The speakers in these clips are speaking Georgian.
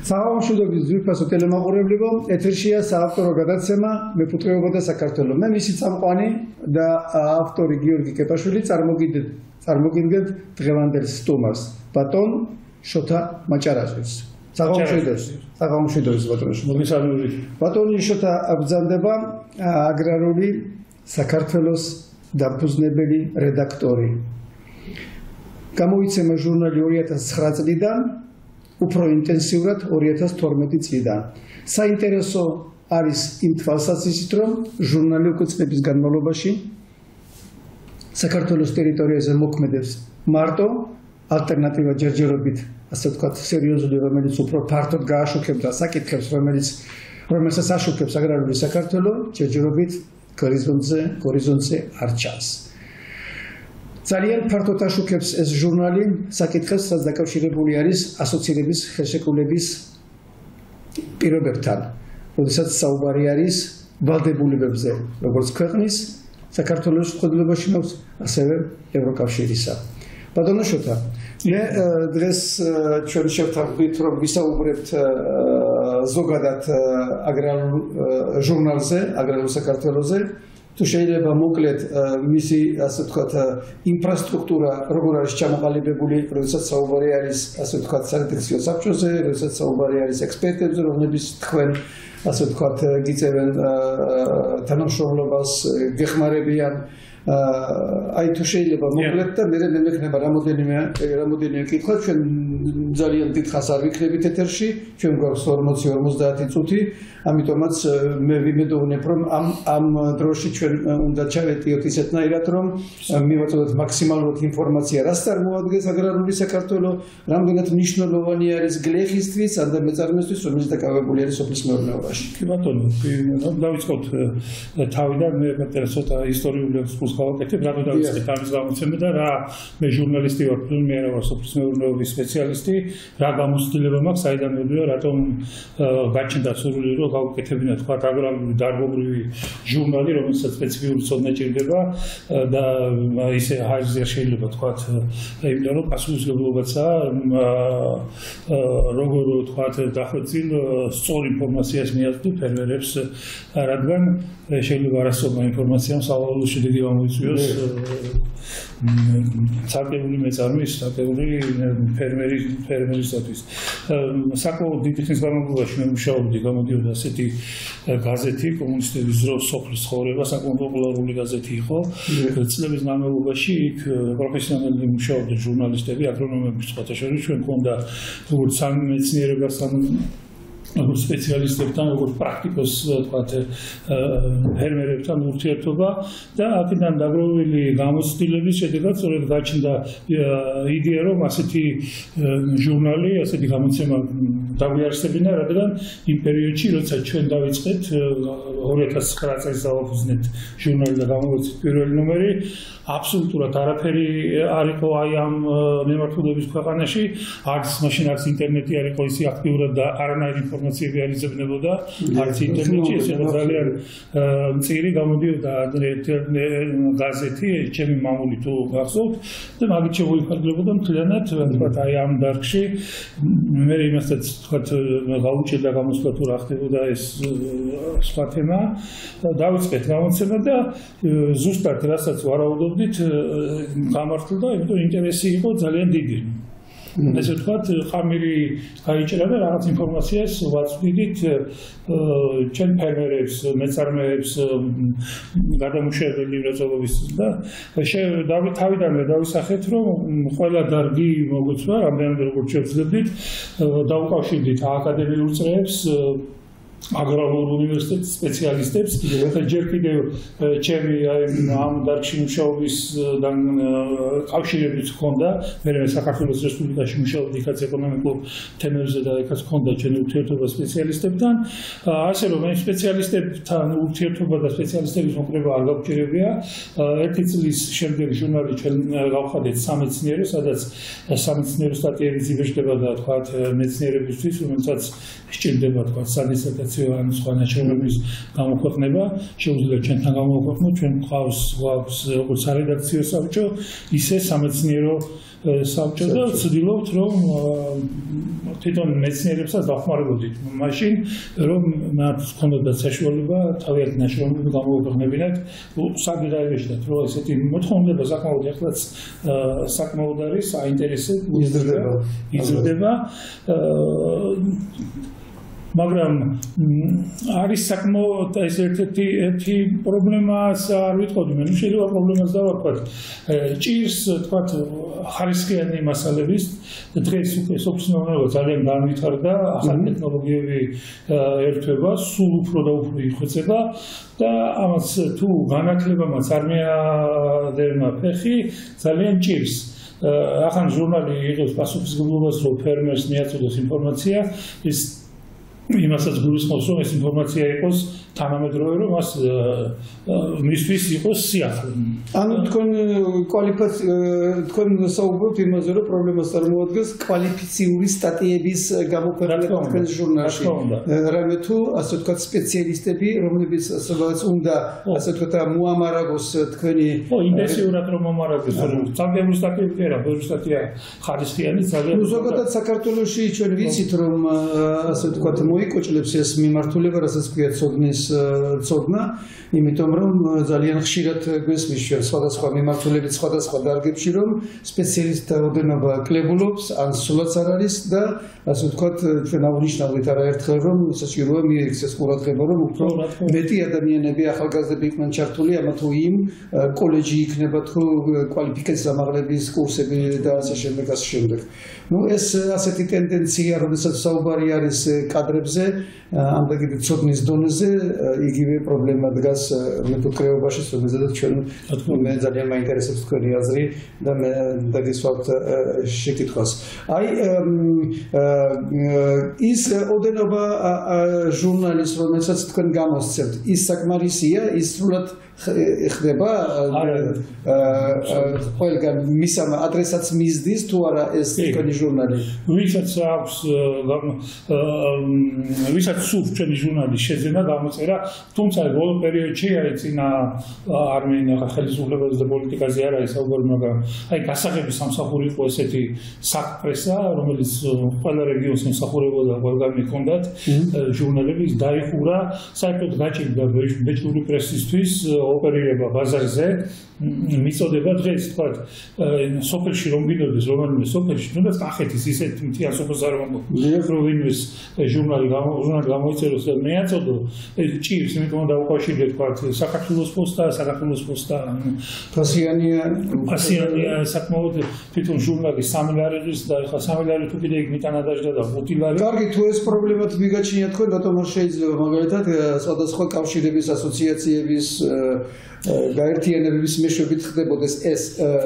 საავადმყოფოს ძვირფასო ტელემაყურებლებო, ეთერშია საავტორო გადაცემა მეფუტკრეობა და საქართველო. მე მისი წამყვანი და ავტორი გიორგი კეპაშვილი წარმოგიდგენთ დღევანდელ სტუმარს, ბატონ შოთა მაჭარაძეს. საღამოშვიდობის ბატონო. ბატონი შოთა ბრძანდება აგრარული საქართველოს დამფუძნებელი რედაქტორი. გამოიცემა ჟურნალი 2009 წლიდან, უფრო ინტენსიურად 2012 წლიდან. საინტერესო არის იმ თვალსაზრისით, რომ ჟურნალი უკვე წლების განმავლობაში საქართველოს ტერიტორიაზე მოქმედებს მარტო, ალტერნატივა ჯერჯერობით, ასე ვთქვათ, სერიოზული, რომელიც უფრო ფართოდ გააშუქებდა საკითხებს, რომელსაც აშუქებს აგრარული საქართველო, ჯერჯერობით გორიზონტზე არ ჩანს. ძალიან ფართოდ აშუქებს ეს ჟურნალი საკითხებს, რაც დაკავშირებული არის ასოცირების ხელშეკრულების პირობებთან, როდესაც საუბარი არის ვალდებულებებზე, როგორც ქვეყნის, საქართველოს მხედველობაში მაქვს, ასევე ევროკავშირისა. ბატონო შოთა, მე დღეს ჩვენ შევთანხმდით, რომ ვისაუბრებთ ზოგადად აგრარულ ჟურნალზე, აგრარულ საქართველოზე. თუ შეიძლება მოკლედ მისი, ასე ვთქვათ, ინფრასტრუქტურა როგორ არის ჩამოყალიბებული, როდესაც საუბარი არის, ასე ვთქვათ, სარედაქციო საბჭოზე, როდესაც საუბარი არის ექსპერტებზე, რომლებიც თქვენ, ასე ვთქვათ, გიწევენ თანამშრომლობას, გეხმარებიან. აი თუ შეიძლება მოკლედ და მე მექნება რამოდენიმე კითხვა, ჩვენ ძალიან დიდ ხანს არ ვიქნებით ეთერში, ჩვენ გვაქვს 40-50 წუთი, ამიტომაც მე ვიმედოვნებ, რომ ამ დროში ჩვენ უნდა ჩავეტიოთ ისეთნაირად, რომ მივაწოდოთ მაქსიმალურად ინფორმაცია, რას წარმოადგენს აგრარული საქართველო, რამდენად მნიშვნელოვანი არის გლეხისთვის, ან და მეწარმეისთვის, რომელიც დაკავებული არის სოფლის მეურნეობაში. კი ბატონო, დავიწყოთ თავიდან, მე ცოტა ისტორიული ექსკურსი გავაკეთებ, რატო დავიწყეთ ამის გამოცემა და რა მე ჟურნალისტი ვარ, მე რა ვარ სოფლის მეურნეობის სპეციალისტი, რა გამოცდილება მაქვს, საიდან მოდიო, რატომ გაჩნდა სურვილი, რომ გავუკეთებინა თქვა აგრარული დარგობრივი ჟურნალი, რომელსაც სპეციფიკური ცოდნა ჭირდება და ისე ჰაერზე შეიძლება თქვა, იმიტომ რომ პასუხისმგებლობაცაა როგორ თქვა დახვეწილ სწორ ინფორმაციას მიაწვდი ფერმერებს, რადგან შეიძლება არასწორმა ინფორმაციამ სავალალო შედეგი გამოიწვიოს ცალკეული მეწარმის, ცალკეული ფერმერისათვის. საკმაოდ დიდი ხნის განმავლობაში მე მუშაობდი, გამოდიოდა ასეთი გაზეთი, კომუნისტების დროს სოფლის ცხოვრება, საკმაოდ პოპულარული გაზეთი იყო. წლების განმავლობაში იქ პროფესიონალები მუშაობდნენ, ჟურნალისტები, აგრონომები სხვათა შორის, ჩვენ გვქონდა როგორც სამეცნიერებასთან, როგორც სპეციალისტებთან, როგორც პრაქტიკოს, თქვათ, ფერმერებთან ურთიერთობა და აქედან დაგროვილი გამოცდილების შედეგად სწორედ გაჩნდა იდეა, რომ ასეთი ჟურნალი, ასეთი გამოცემა დაგვიარსებინა, რადგან იმ პერიოდში, როცა ჩვენ დავიწყეთ 2009 წელს დავაფუძნეთ ჟურნალი და გამოვიცეთ პირველი ნომერი, აბსოლუტურად არაფერი არ იყო აი ამ მემართულების ქვეყანაში, არც მაშინ არც ინტერნეტი არ იყო ისე აქტიურად და არანაირი ინფორმაციები არ იზრდებოდა, არც ინტერნეტში, ესე ძალიან მწირი გამოდიოდა გაზეთი, ჩემი მამული თუ გახსოვთ და მაგით შევიფარგლებოდა მთლიანად, თქვათ, აი ამ დარგში. მე იმასაც თქვათ, გავუჭირდა გამოსვლა თუ რა ხდებოდა ეს სხვა თემა. დავიწყეთ გამოცემა და ზუსტად რასაც ვარაუდობდით, გამართლდა, იმიტომ ინტერესი იყო ძალიან დიდი. ესე ვთქვათ, ხამირი გაიჭრა და რაღაც ინფორმაციას ვაწვდით ჩვენ ფერმერებს, მეწარმეებს, გადამუშავებელი მრეწველობის და თავიდანვე დავისახეთ, რომ ყველა დარგი მოგვეცვა, რამდენად როგორც შევძლებდით, დაუკავშირდით აკადემიურ წრეებს, აგრარულ უნივერსიტეტის სპეციალისტებს, ჯერ კიდევ ჩემი ამ დარგში მუშაობისგან კავშირებიც ჰქონდა, მე საქართველოს რესპუბლიკაში მუშაობდი იქაც ეკონომიკურ თემებზე და იქაც ჰქონდა ჩემი ურთიერთობა სპეციალისტებთან, ასე რომ ამ სპეციალისტებთან ურთიერთობა და სპეციალისტების მოკრება არ გაგვჭირებია. ერთი წლის შემდეგ ჟურნალი ჩვენ გავხადეთ სამეცნიერო, სადაც სამეცნიერო სტატიები იბეჭდება და თქვათ მეცნიერებისთვის, რომელსაც სჭირდება თქვათ სადისერტაციო პროდუქცია ან სხვა ნაშრომების გამოქვეყნება, შეუძლია ჩვენთან გამოვაქვეყნოთ, ჩვენ გვაქვს როგორც სარედაქციო საბჭო, ისე სამეცნიერო საბჭო და ვცდილობთ, რომ თვითონ მეცნიერებსაც დავხმარებოდით მაშინ, რომ მათ ჰქონდათ საშუალება თავიანთი ნაშრომები გამოვაქვეყნებინათ საგიდაებაშად, რომ ესეთი მოთხოვნა საკმაოდ ახლაც საკმაოდ არის საინტერესო იზრდება მაგრამ არის საკმაოდ ეს ერთი პრობლემას არ ვიტყოდი მე შეიძლება პრობლემას დავარქვათ ჭირს თქვათ ხარისხიანი მასალების დღეს უკვე სოფსნეობა ძალიან განვითარდა ახალი ტექნოლოგიები ერთვება სულ უფრო და უფრო იხვეწება და ამას თუ განათლებამაც არ მიადევნა ფეხი ძალიან ჭირს ახან ჟურნალი იღებს პასუხისმგებლობას რომ ფერმერს მიაწოდოს ინფორმაცია ის იმასაც გულისხმობს რომ ეს ინფორმაცია იყოს თანამედროვე რომ მას მისთვის იყოს სიახლე. ანუ თქვენ საუბრობთ იმაზე რომ პრობლემას წარმოადგენს კვალიფიციური სტატიების გამოქვეყნება თქვენს ჟურნალში. რამე თუ ასე ვთქვათ სპეციალისტები რომლებიც სადაც უნდა ასე ვთქვათ მოამარაგოს თქვენი ინტენსიურად რომ მომარაგოს რომ ძალიან სტატიები კი არა ბევრი სტატია ხარისხიანი ძალიან ზოგადად საქართველოში ჩვენ ვიცით რომ ასე ვთქვათ მოიკოჭლებს ეს მიმართულება რასაც ქვია ცოდნა იმიტომ რომ ძალიან ხშირად გვესმის ჩვენ სხვადასხვა მიმართულებით სხვადასხვა დარგებში რომ სპეციალისტთა ოდენობა კლებულობს ან სულაც არ არის და ასე ვთქვათ ჩვენ აღნიშნავთ არაერთხელ რომ საჭიროა მიექცეს ყურადღება რომ უფრო მეტი ადამიანები ახალგაზრდები იყვნენ ჩართული ამა თუ იმ კოლეჯი იქნება თუ კვალიფიკაციის ამაღლების კურსები და ასე შემდეგ. Ну ეს ასეთი ტენდენცია როდესაც საუბარი არის კადრებზე ამ და ცოდნის დონეზე იგივე პრობლემა დგას მეფუტკრეობაში, რომელზედაც ჩვენ მე ძალიან მაინტერესებს თქვენი აზრი და მე დაგისვამთ შეკითხვას. აი ის ოდენობა ჟურნალის რომელსაც თქვენ გამოსცემთ, ის საკმარისია, ის სრულად ხდება ყველგან მისამ ადრესატს მისდის თუ არა ეს თქვენი ჟურნალი? ვისაც აქვს ვისაც სურს ჩვენი ჟურნალის შეძენა გამოწერა, თუმცა ბოლო პერიოდში აი წინა არ მინახა ხელისუფლებაზე და პოლიტიკაზე არ არის საუბარი, მაგრამ აი გასაღების სამსახური იყო ესეთი საკპრესა, რომელიც ყველა რეგიონს ემსახურებოდა, ყველგან მიქონდათ ჟურნალები, დაიხურა, საერთოდ გაჭირდა ბეჭდური პრესისთვის ოპერირება ბაზარზე მიწოდება დღეს თქვა სოფელში რომ ვიდოდეს რომელიმე სოფელში თუნდაც კახეთის ისეთ მთიან სოფელს არ მომგონია რომ ვინმეს ჟურნალი გამოიწეროს და მეაწოდო ჭირს იმიტომ რომ დაუკავშირდე თქვა საქართველოს პოსტა ფასიანია საკმაოდ თვითონ ჟურნალი 3 ლარის და ეხლა 3 ლარი თუ კიდე იქ მიტანა დაждდა და 5 ლარი კარგი თუ ეს პრობლემა მიგაჩნია თქვენ რატომ არ შეიძლება მაგალითად სხვადასხვა კავშირების ასოციაციების გაერთიანებების მეშვეობით ხდებოდეს ეს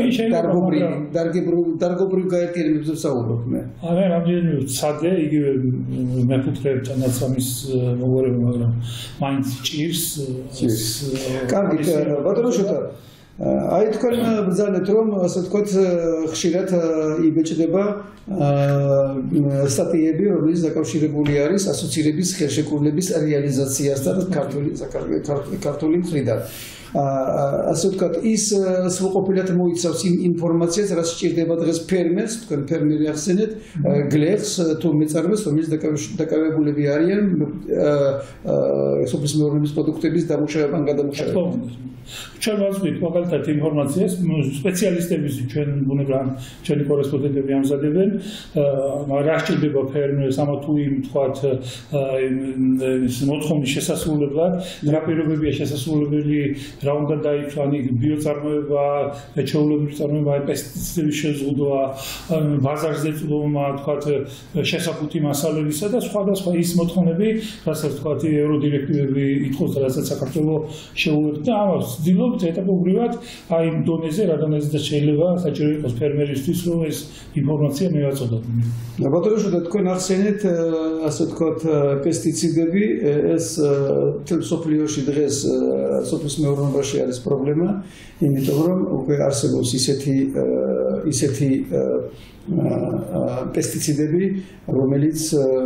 დარგობრივ გაერთიანებებზე საუბრობ მე. არა, რამდენიმე ცადე იგივე მეფუტკრეებთანაც ამის მოგვარება, მაგრამ მაინც ჭირს. კარგი, ბატონო შოთა აი თქვენ ბრძანეთ რომ ასე ვთქვათ ხშირად იბეჭდება სტატიები რომელიც დაკავშირებული არის ასოცირების ხელშეკრულების რეალიზაციასთან ქართული მხრიდან ასე ვთქვათ ის სრულყოფილად მოიცავს იმ ინფორმაციას რაც სჭირდება დღეს ფერმერს თქვენ ფერმერი ახსენეთ გლეხს თუ მეწარმეს რომელიც დაკავებულები არიან სოფლის მეურნეობის პროდუქტების დამუშავებამ გადამუშავებამ ჩვენ ვაზღვით მაგალითად ინფორმაციას სპეციალისტების ჩვენ ბუნებრივად ჩვენი კორესპონდენტები ამზადებენ რა სჭირდება ფერმერს ამა თუ იმ თქვათ მოთხოვნის შესასრულებლად რა პირობებია შესასრულებელი რა უნდა დაიცვან ბიოწარმოება ჩვეულებრივი წარმოება პესტიციდების შეზღუდვა ბაზარზე წვდომა თქვათ შესაფუთი მასალებისა და სხვადასხვა ის მოთხოვნები რასაც თქვათ ევროდირექტივები ითხოვს და რასაც საქართველოს შეუერთდა და ამას ვცდილობთ ეტაპობრივად აი იმ დონეზე რა დონეზეც შეიძლება საჭირო იყოს ფერმერისთვის რომ ეს ინფორმაცია მივაწოდოთ. ბატონო შოთა თქვენ ახსენეთ ასე ვთქვათ პესტიციდები ეს სოფლიოში დღეს სოფლის მეურნეობაში არის პრობლემა იმიტომ რომ უკვე არსებობს ისეთი ისეთი პესტიციდები, რომელიც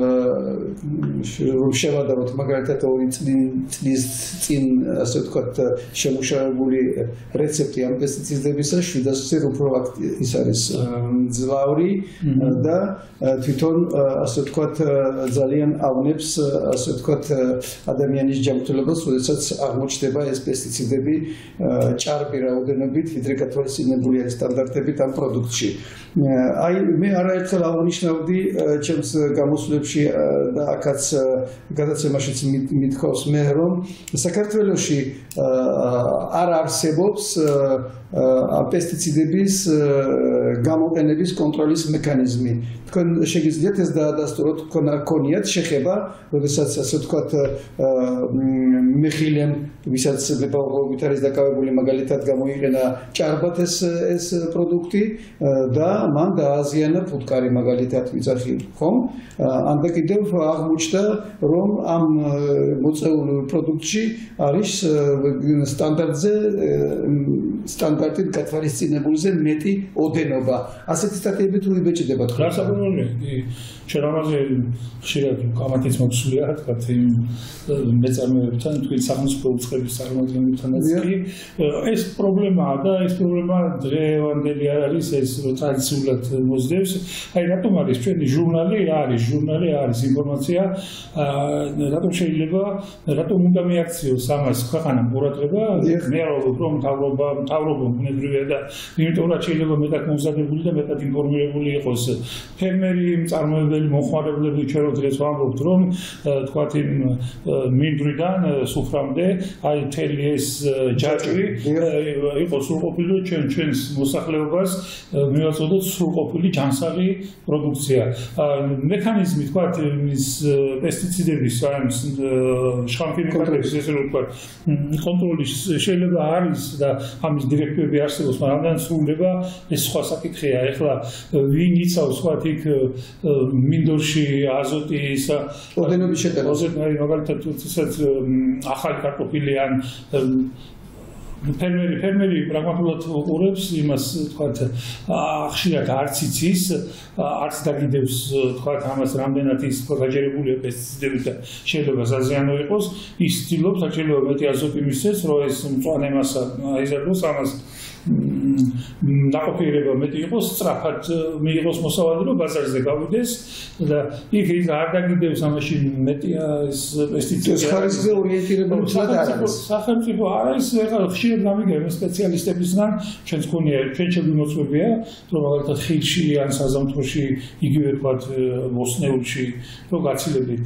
შევადაროთ მაგალითად 2 წლის წინ, ასე ვთქვათ, შემუშავებული რეცეპტი ამ პესტიციდებისა 700-ზე უფრო ის არის მძლავრი და თვითონ ასე ვთქვათ ძალიან ავნებს ასე ვთქვათ ადამიანის ჯანმრთელობას, როდესაც აღმოჩნდება ეს პესტიციდები ჭარბი რაოდენობით, ვიდრე გათვალისწინებული არის სტანდარტებით ამ პროდუქტში. აი მე არაერთხელ აღნიშნავდი ჩემს გამოსვლებში და აქაც გადაცემაშიც მithავს მე რომ საქართველოში არ არსებობს პესტიციდების გამოყენების კონტროლის მექანიზმი. თქვენ შეგიძლიათ ეს დაადასტუროთ, თქვენ არ გქონიათ შეხება, როდესაც ასე ვთქვათ მეხილემ, ვისაც მეპოვებით არის დაკავებული, მაგალითად გამოიყენა ჭარბად ეს პროდუქტი და მან დააზიანა ფუტკარი მაგალითად ვიძახი, ხომ? ამდა კიდევ აღმოჩნდა, რომ ამ მოწეულ პროდუქტში არის სტანდარტით გათვალისწინებულზე მეტი ოდენობა. ასეთი სტატიები თუ იბეჭდება თქვენ? გასაგებია, ჩვენ ამაზე ხშირად კამათიც მოგვსულია, თქვათ იმ მეწარმეებთან, თქვენ სახელმწიფო უწყების წარმომადგენლებთანაც კი ეს პრობლემაა და ეს პრობლემა დღევანდელი არ არის, ეს ტრადიციულად მოსდევს. აი რატომ არის ჩვენი ჟურნალი, რა არის ჟურნალი, არის ინფორმაცია, რატომ შეიძლება, რატომ უნდა მიაქციოს ამას ქვეყანამ ყურადღება, მე არ ვამბობ, რომ მთავრობა ბუნებრივია და იმიტომ რაც შეიძლება მეტად მომზადებული და მეტად ინფორმირებული იყოს ფერმერი, მწარმოებელი, მომხმარებლები, ჩვენ დღეს ვამბობთ, რომ თქვათ იმ მინდვრიდან სუფრამდე, აი მთელი ეს ჯაჭვი იყოს სრულყოფილი, ჩვენს მოსახლეობას მივაწოდოთ სრულყოფილი ჯანსაღი პროდუქცია. მექანიზმი თქვათ ის პესტიციდების შხამქიმიკატების ესე რომ თქვათ კონტროლის შეიძლება არის და ამის დირექტივები არსებობს, მაგრამ რამდენად სრულდება ეს სხვა საკითხია. ეხლა ვინ იცავს თქვათ იქ მინდორში აზოტის ოდენობის შეტევა. მაგალითად თუცესაც ახალი კარტოფილი ან ფერმერი პრაგმატულად უყურებს იმას, თქვათ, ხშირად არც იცის, არც დაგიდევს, თქვათ, ამას რამდენად ის გაჯერებულია პესტიციდებით და შეიძლება საზიანო იყოს, ის ცდილობს, შეიძლება მეტი აზოტი მისცეს, რომ ეს მწვანე მასა აიზარდოს, ამას ნაყოფიერება მეტი იყოს, სწრაფად მიიღოს მოსავალი, რომ ბაზარზე გავიდეს და იქ არ დაგიდევს ამაში მეტია ეს პესტიციდები. ეს ხარისხზე ორიენტირებული არ არის. სახელმწიფო არ არის, ეხლა ხშირად გამიგებ სპეციალისტებისგან, ჩვენს გონია, ჩვენ შემოწმებია, რომ მაგალითად ხილში ან საზამთროში იგივე თქვათ მოსნეულში, რომ გაცილებით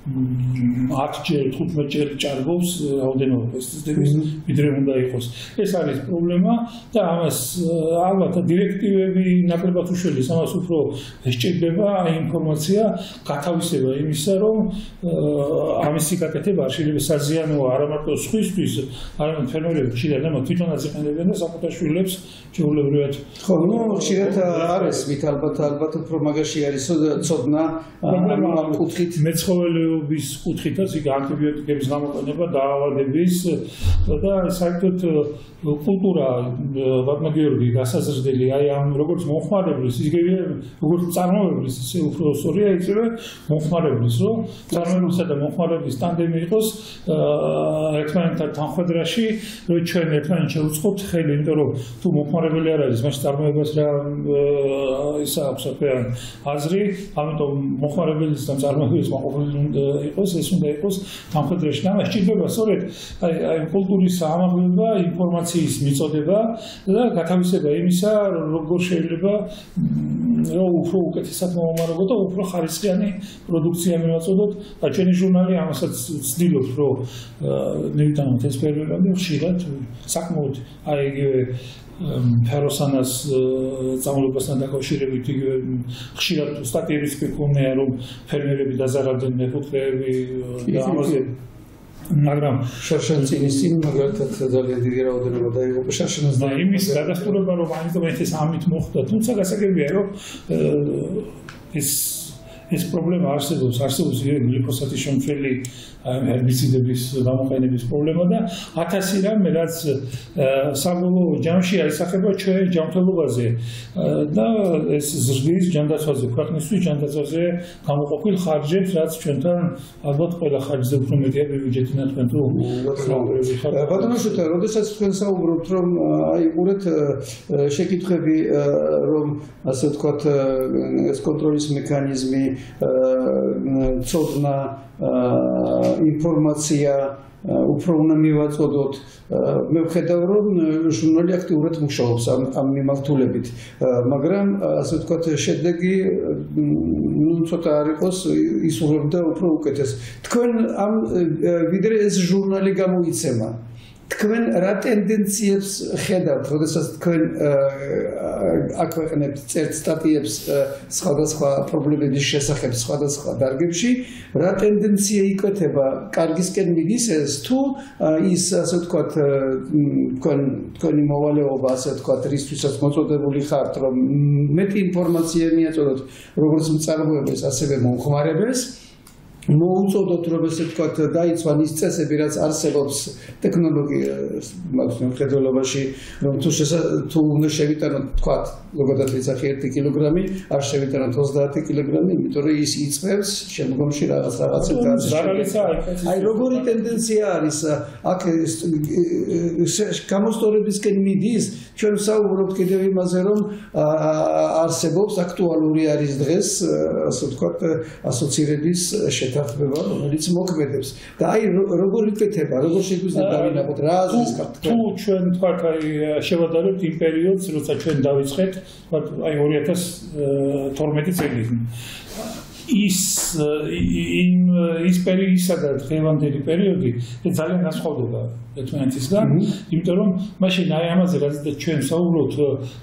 10-ჯერ, 15-ჯერ ჭარბობს რაოდენობა პესტიციდების, ვიდრე უნდა იყოს. ეს არის პრობლემა და ამას ალბათ დირექტივები ნაკლებად უშველის, ამას უფრო სჭირდება ინფორმაცია, გათავისება იმისა, რომ ამისი გაკეთება შეიძლება საზიანოა არა მარტო სხვისთვის, არამედ ფერმერები ხშირად თვითონაც იყენებენ და საკუთარ შვილებს ჩვეულებრივად. ხო, ხშირად არის მით ალბათ უფრო მაგაში არის ცოდნა ამ კუთხით მეცხოველეობის კუთხითაც იქ ანტიბიოტიკების გამოყენება, დაავადების და საერთოდ კულტურა ბატონო გიორგი გასაზრდელი აი ამ როგორც მომხმარებლის, ისე როგორც წარმოებლის, ისე უფრო სწორია ისევე მომხმარებლის, რომ წარმოებისა და მომხმარებლის ტანდემი იყოს ერთმანეთთან თანხვედრაში, რომ ჩვენ ერთმანეთს შევუწყობთ ხელი, იმიტომ რომ თუ მომხმარებელი არ არის, მაშინ წარმოებას რა ისა აქვს აქ აზრი, ამიტომ მომხმარებლის და წარმოებლის მაყოფილი უნდა იყოს, ეს უნდა იყოს თანხვედრაში. და სჭირდება სწორედ აი კულტურის ამაღლება, ინფორმაციის მიწოდება და გათავისება იმისა, როგორ შეიძლება რომ უფრო უკეთესად მომამარაგოთ და უფრო ხარისხიანი პროდუქცია მივაწოდოთ. და ჩვენი ჟურნალი ამასაც ცდილობს, რომ მივიტანოთ ეს ფერმერები ხშირად საკმაოდ აი იგივე ფეროსანას წამოლებასთან დაკავშირებით იგივე ხშირად სტატიებიც გქონია, რომ ფერმერები დაზარალდნენ მეფუტკრეები და ამაზე მაგრამ შარშანცინის წინ მაგალითად ძალიან დიდი რაოდენობა დაიღუპა შარშანას და იმის გადასტურება რომ ამიტომ ეს ამით მოხდა, თუმცა გასაგებია რომ ეს პრობლემა არსებობს გლიფოსატის შემცველი ჰერბიციდების გამოყენების პრობლემა და 1000 რამე რაც საბოლოო ჯამში აისახება ჩვენ ჯანმრთელობაზე და ეს ზრდის ჯანდაცვაზე, ქვეყნისთვის ჯანდაცვაზე გამოყოფილ ხარჯებს, რაც ჩვენთან ალბათ ყველა ხარჯზე უფრო მეტია ბიუჯეტიდან თქვენ თუ ბატონო შუთა, როდესაც თქვენ საუბრობთ რომ აიყურეთ შეკითხვები რომ ასე ვთქვათ ეს კონტროლის მექანიზმი ცოდნა ინფორმაცია უფრო უნდა მივაწოდოთ მე ვხედავ რომ ჟურნალი აქტიურად მუშაობს ამ მიმართულებით მაგრამ ასე ვთქვათ შედეგი ცოტა არ იყოს ისურვებდა უფრო უკეთეს თქვენ ამ ვიდრე ეს ჟურნალი გამოიცემა თქვენ რა ტენდენციებს ხედავთ, როდესაც თქვენ აქვეყნებთ წერთ სტატიებს სხვადასხვა პრობლემების შესახებ სხვადასხვა დარგებში, რა ტენდენცია იკვეთება, კარგისკენ მიდის ეს თუ ის ასე ვთქვათ თქვენი მოვალეობა ასე ვთქვათ რისთვისაც მოწოდებული ხართ, რომ მეტი ინფორმაცია მიაწოდოთ როგორც მწარმოებელს, ასევე მომხმარებელს მოუწოდოთ რომ ესე ვთქვათ დაიცვან ის წესები რაც არსებობს ტექნოლოგიას მხედველობაში რომ თუ უნდა შევიტანოთ ვთქვათ როგორც იცახი 1 კილოგრამი არ შევიტანოთ 30 კილოგრამი იმიტომ რომ ის იწევს შემდგომში რაღაცებს აი როგორი ტენდენცია არის აქ გამოსწორებისკენ მიდის ჩვენ საუბრობთ კიდევ იმაზე რომ არსებობს აქტუალური არის დღეს ასე ვთქვათ ასოცირების შეთანხმება რომელიც მოქმედებს და აი როგორ იკეთება როგორ შეგვიძლია დავინახოთ რა აზრის გაქვთ თუ ჩვენ თქვათ აი შევადარებთ იმ პერიოდს როცა ჩვენ დავიწყეთ თქვათ აი 2012 წელი ის პერიოდისა და დღევანდელი პერიოდი ძალიან განსხვავდება ერთმანეთისგან, იმიტომ რომ მაშინ აი ამაზე რაც ჩვენ საუბრობთ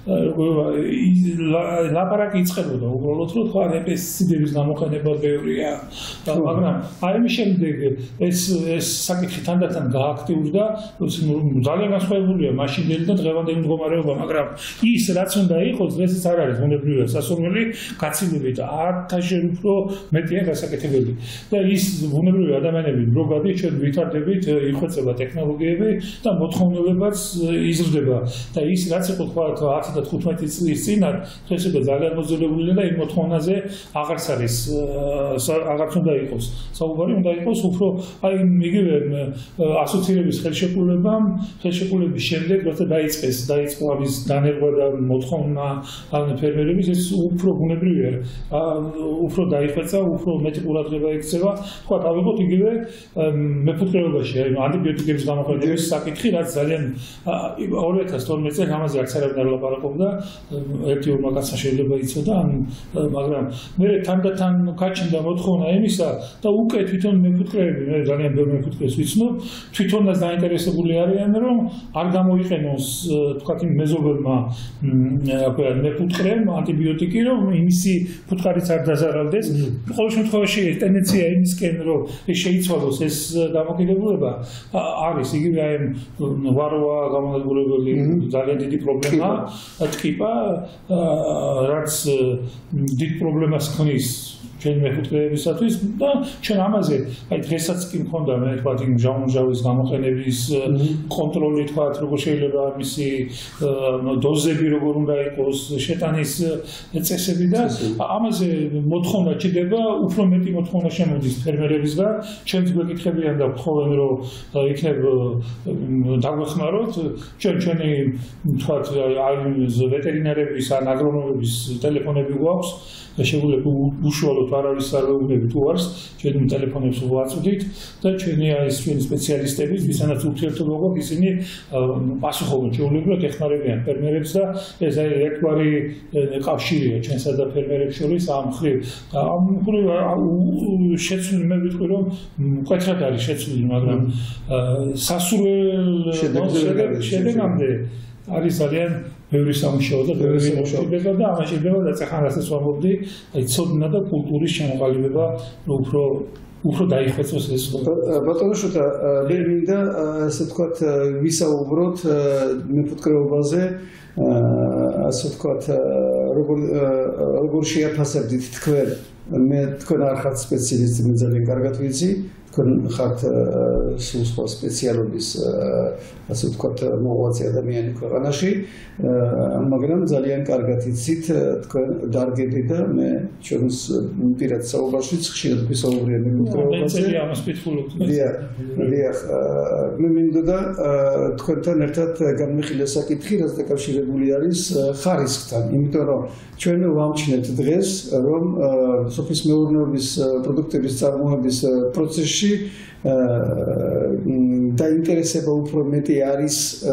ლაპარაკი იწყებოდა უბრალოდ რომ თქვა პესტიციდების გამოყენება ბევრია მაგრამ აი მის შემდეგ ეს საკითხი თანდათან გააქტიურდა ძალიან განსხვავებულია მაშინდელი და დღევანდელი მდგომარეობა მაგრამ ის რაც უნდა იყოს დღესაც არ არის ბუნებრივია სასურველი გაცილებით 1000-ზე უფრო მეტია გასაკეთებელი და ის ბუნებრივი ადამიანები რო გადის ჩვენ ვითარდებით იხვეწება ტექნოლოგიები და მოთხოვნილებაც იზრდება და ის რაც იყო თქვა 10 და 15 წლის წინათ დღეს უკვე ძალიან მოძველებულია და იმ მოთხოვნაზე აღარც არის აღარც უნდა იყოს საუბარი უნდა იყოს უფრო აი იგივე ასოცირების ხელშეკრულების შემდეგ როცა დაიწყო ამის დანერგვა და მოთხოვნა ფერმერების ეს უფრო ბუნებრივია უფრო დაიხვეწა უფრო მეტი ყურადღება ექცევა თქვა ავიღოთ იგივე მეფუტკრეობაში აი ანტიბიოტიკების გამოყენების საკითხი რაც ძალიან 2012 წელს ამაზე არც არავინ არ ლაპარაკობდა ერთი ორმა კაცმა შეიძლება იცოდა მაგრამ მე თანდათან გაჩნდა მოთხოვნა იმისა და უკვე თვითონ მეფუტკრეები მე ძალიან ბევრი მეფუტკრეს ვიცნობ თვითონაც დაინტერესებული არიან რომ არ გამოიყენოს თქვა იმ მეზობელმა მეფუტკრემ ანტიბიოტიკი რომ იმისი ფუტკარიც არ დაზარალდეს ყოველ შემთხვევაში ტენდენცია იმისკენ რომ შეიცვალოს ეს დამოკიდებულება არის იგივე აი ვაროა გამონადგურებელი ძალიან დიდი პრობლემა ტკიპა რაც დიდ პრობლემას ქმნის ჩვენ მეფუტკრეებისათვის და ჩვენ ამაზე აი დღესაც კი მქონდა მე თქვა იმ ჟამჟავის გამოყენების კონტროლი თქვა როგორ შეიძლება მისი დოზები როგორ უნდა იყოს შეტანის წესები და ამაზე მოთხოვნა ჭირდება უფრო მეტი მოთხოვნა შემოდის ფერმერებისგან ჩვენც გვეკითხებიან და გთხოვენ რომ იქნებ დაგვეხმაროთ ჩვენი თქვა აი ვეტერინარების ან აგრონომების ტელეფონები გვაქვს შეგვიძლია უშუალოდ არავის არ ვეუბნებით უარს ჩვენი ტელეფონებს ვაწვდით და ჩვენი სპეციალისტები ვისანაც ურთიერთობა გვაქვს ისინი პასუხობენ ჩვეულებრივად ეხმარებიან ფერმერებს და ეს აი ერთგვარი კავშირია ჩვენსა და ფერმერებს შორის ამ მხრივ შეცვლილი მე ვიტყვი რომ მკვეთრად არის შეცვლილი მაგრამ სასურველ შედეგამდე არის ძალიან ბევრი სამუშაო და ბევრი მოშორება და ამაში შეიძლება და ახლა ვამბობდი აი ცოდნა და კულტურის შემოყალიბება უფრო დაიხვეწოს ეს ბატონო შუთა მე მინდა ასე ვთქვათ ვისაუბროთ მეფუტკრეობაზე ასე ვთქვათ როგორ შეაფასებდით თქვენ მე თქვენ არ ხართ სპეციალისტი მე ძალიან კარგად ვიცი თქვენ ხართ სულ სხვა სპეციალობის ასე ვთქვათ მოღვაწე ადამიანი ქვეყანაში მაგრამ ძალიან კარგად იცით თქვენ დარგები და მე ჩვენს პირად საუბარშიც ხშირად ვისაუბრია მიმოწერებაზე დიახ მე მინდოდა თქვენთან ერთად განვიხილე საკითხი რაც დაკავშირებული არის ხარისხთან იმიტომ რომ ჩვენ ვამჩნევთ დღეს რომ სოფლის მეურნეობის პროდუქტების წარმოების პროცესში დაინტერესება უფრო მეტი არის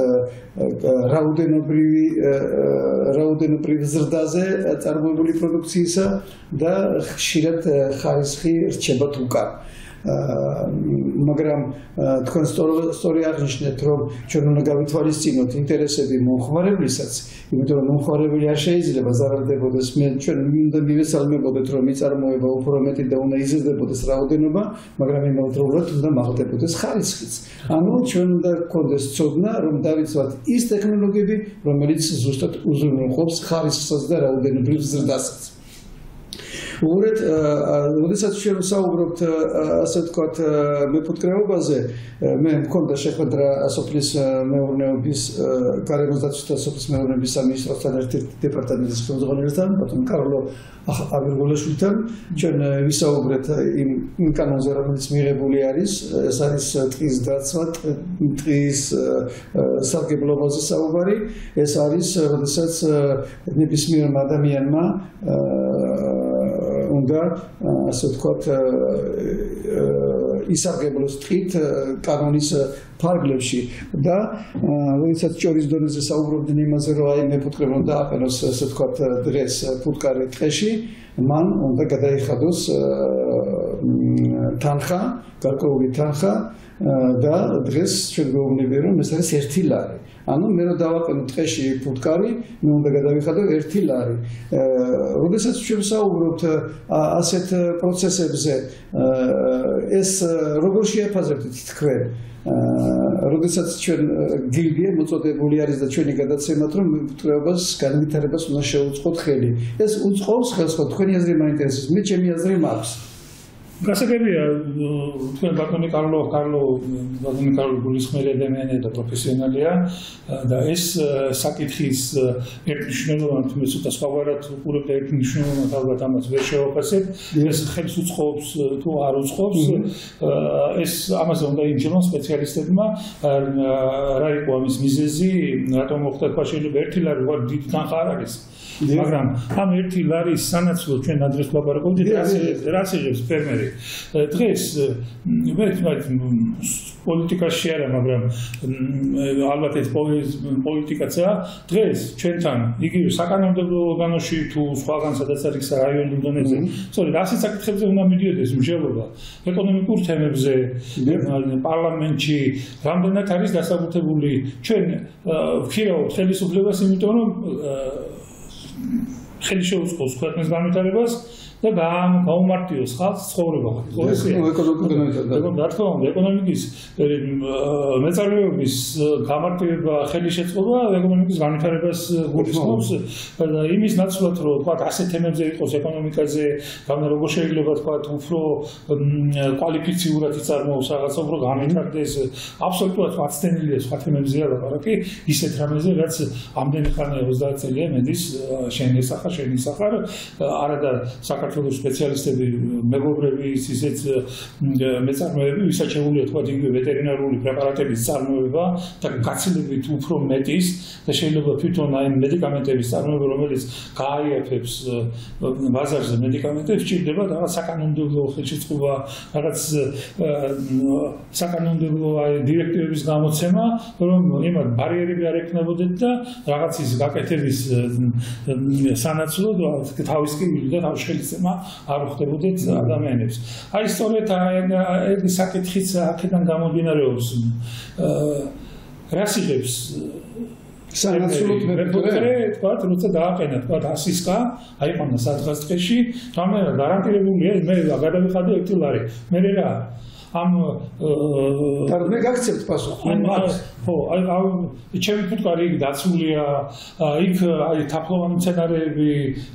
რაოდენობრივ ზრდაზე წარმოებული პროდუქციისა და ხშირად ხარისხი რჩება უკან მაგრამ თქვენ სწორი აღნიშნეთ რომ ჩვენ უნდა გავითვალისწინოთ ინტერესები მომხმარებლისას იმიტომ რომ მომხმარებელი არ შეიძლება ზარალდებოდეს ჩვენ მინდა მივესალმებოდეთ რომ იწარმოება უფრო მეტი და უნდა იზრდებოდეს რაოდენობა მაგრამ იმავდროულად უნდა მაღლებოდეს ხარისხიც ანუ ჩვენ უნდა გქონდეს ცოდნა რომ დავიცვათ ის ტექნოლოგიები რომელიც ზუსტად უზრუნველყოფს ხარისხსაც და რაოდენობრივ ზრდასაც უბრალოდ, როდესაც ჩვენ ვსაუბრობთ ასე ვთქვათ მეფუტკრეობაზე, მე მქონდა შეხვედრა სოფლის მეურნეობის გარემოს დაცვისა და სოფლის მეურნეობის სამინისტროსთან ერთ-ერთი დეპარტამენტის ხელმძღვანელთან, ბატონ კარლო აღირგულაშვილთან, ჩვენ ვისაუბრეთ იმ კანონზე, რომელიც მიღებული არის, ეს არის ტყის დაცვა, ტყის სარგებლობაზე საუბარი, ეს არის, როდესაც ნებისმიერ ადამიანმა უნდა ასე ვთქვათ ისარგებლოს ტყით კანონის ფარგლებში და როდესაც ჭორის დონეზე საუბრობდნენ იმაზე რომ აი მეფუტკრებმა დააყენოს ასე ვთქვათ დღეს ფუტკარი ტყეში მან უნდა გადაიხადოს თანხა გარკვეული თანხა და დღეს ჩვენ გვეუბნები რომ ეს არის 1 ლარი ანუ მე რომ დავაყენო ტყეში ფუტკარი მე უნდა გადავიხადო 1 ლარი როდესაც ჩვენ ვსაუბრობთ ასეთ პროცესებზე ეს როგორ შეაფასებთ თქვენ როდესაც ჩვენ გილდია მოწოდებული არის და ჩვენი გადაცემათ რომ მეფუტკრეობას განვითარებას უნდა შეუწყოთ ხელი ეს უწყობს ხელს ხო თქვენი აზრი მაინტერესებს მე ჩემი აზრი მაქვს გასაგებია თქვენ ბატონი კარლო გულისხმელი ადამიანია და პროფესიონალია და ეს საკითხის ერთმნიშვნელოვანი თუმცა ცოტა სხვაგვარად უყურებთ ერთმნიშვნელოვანად ალბათ ამას ვერ შევაფასებ ეს ხელს უწყობს თუ არ უწყობს ეს ამაზე უნდა იმჯერონ სპეციალისტებმა რა იყო ამის მიზეზი რატომ მოხდა თქვა შეიძლება 1 ლარი ვარ დიდი თანხა არ არის მაგრამ ამ 1 ლარის სანაცვლოდ ჩვენ ადრეს ვლაპარაკობდით რა შეიძლება ფერმერი დღეს მე პოლიტიკაში არა მაგრამ ალბათ ეს პოლიტიკაცია დღეს ჩვენთან იგივე საკანონმდებლო ორგანოში თუ სხვაგან სადაც არის რაიონულ დონეზე სწორედ ასეთ საკითხებზე უნდა მიდიოდეს მსჯელობა ეკონომიკურ თემებზე პარლამენტში რამდენად არის დასაბუთებული ჩვენ ვქირავთ ხელისუფლებას იმიტომ რომ ხელი შეუწყოს ქვეყნის განვითარებას და გაუმარტივოს ხალხს ცხოვრება. ეკონომიკის მეწარმეობის გამარტივება ხელი შეწყობა ეკონომიკის განვითარებას გულისხმობს და იმის ნაცვლად რომ თქვა ასეთ თემებზე იყოს ეკონომიკაზე როგორ შეიძლება თქვა უფრო კვალიფიციურად იწარმოოს რაღაცა უფრო განვითარდეს აბსოლუტურად მაცდენილია სხვა თემებზეა ლაპარაკი ისეთ რამეზე რაც ამდენი ხანია 30 წელია მედის შენი სახარ არადა საქართველოს სპეციალისტები მეგობრები ისეთ მეწარმეები ვისაც შეუძლია თქვა იგივე ვეტერინარული პრეპარატების წარმოება და გაცილებით უფრო მეტის და შეიძლება თვითონ აი მედიკამენტების წარმოება რომელიც გააიაფებს ბაზარზე მედიკამენტებს სჭირდება რაღაც საკანონმდებლო ხელშეწყობა რაღაც საკანონმდებლო დირექტივების გამოცემა რომ იმათ ბარიერები არ ექნებოდეთ და რაღაცის გაკეთების სანაცვლოდ თავის კიბილი და თავის ხელისცემა არ ხდებოდეთ ადამიანებს. აი სწორედ ეს საკითხიც აქედან გამომდინარეობს. რას იღებს სანაცვლოდ მეფუტკრე თქვა როცა დააყენა თქვა 100-ისა აიყვანა სადღაც-დღეში რამე გარანტირებულია მე გადავიხადე 1 ლარი მე რა ამ და მე გაგცემთ პასუხი ხო, აი ჩემი ფუტკარი იქ დაცულია, იქ აი თაფლოვანი მცენარეები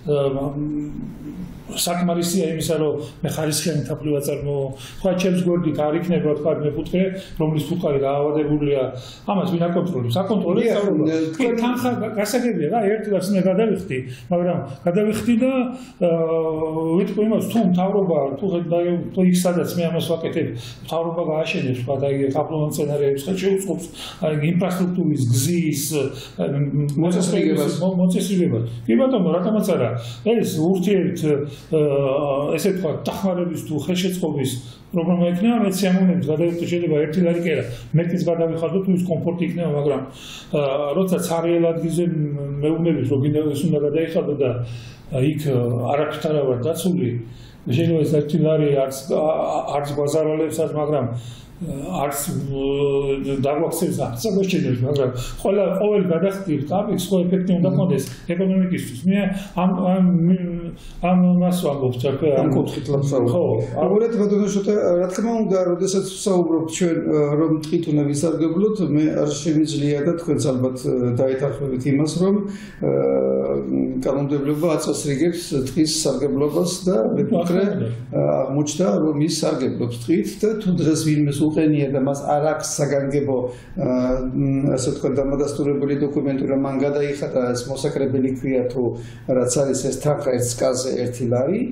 საკმარისია იმისა, რომ მე ხარისხიანი თაფლი ვაწარმოო. თქვა ჩემს გვერდით არ იქნება თქვა მე ფუტკრე, რომლის ფუტკარი დაავადებულია, ამას ვინ აკონტროლებს? აკონტროლებს საუბარი. კი, თანხა გასაგებია რა, ერთ დღეს მე გადავიხდი, მაგრამ გადავიხდი და ვიტყვი იმას, თუ მთავრობა, თუ იქ სადაც მე ამას ვაკეთებ, მთავრობა გააშენებს, თქვა და იგი თაფლოვან სცენარეებს შეუწყობს, აი ინფრასტრუქტურის, გზის, მოწესრიგებას. კი ბატონო, რატომაც არა. ეს ურთიერთ ესე თქვა დახმარების თუ ხელშეწყობის პროგრამა იქნება, მე სიამოვნებით გადავიხდი, შეიძლება ერთი ლარი კი არა, მეტიც გადავიხარდო თუ ის კომფორტი იქნება, მაგრამ როცა ცარიელ ადგილზე მეუბნებით, რომ გინდა ეს უნდა გადაიხადო და იქ არაფრით არ ვარ დაცული, შეიძლება ეს ერთი ლარი არც გვაზარალებსაც, მაგრამ არც დაგვაქცევს არც აღმოჩენებს, მაგრამ ყოველ გადახდით კაპექს ხო ეფექტი უნდა ქონდეს ეკონომიკისთვის. მე ამ მას ვამბობ თქვა ამ კუთხით ლაპსაუბრობ. ხო, აგორეთ ბატონოშოთა, რა თქმა უნდა, როდესაც ვსაუბრობთ ჩვენ რომ ტყით უნდა ვისარგებლოთ, მე არ შემიძლია და თქვენც ალბათ დაეთანხმებით იმას, რომ კანონმდებლობა აწესრიგებს ტყის სარგებლობას და მეფუტკრე აღმოჩნდა, რომ ის სარგებლობს ტყით და თუ დღეს ვინმეს უყენია და მას არ აქვს საგანგებო ასე ვთქვათ დამადასტურებელი დოკუმენტი, რომ მან გადაიხადა ეს მოსაკრებელი ქვია თუ რაც არის ეს თანხა ერთ სკაზე 1 ლარი,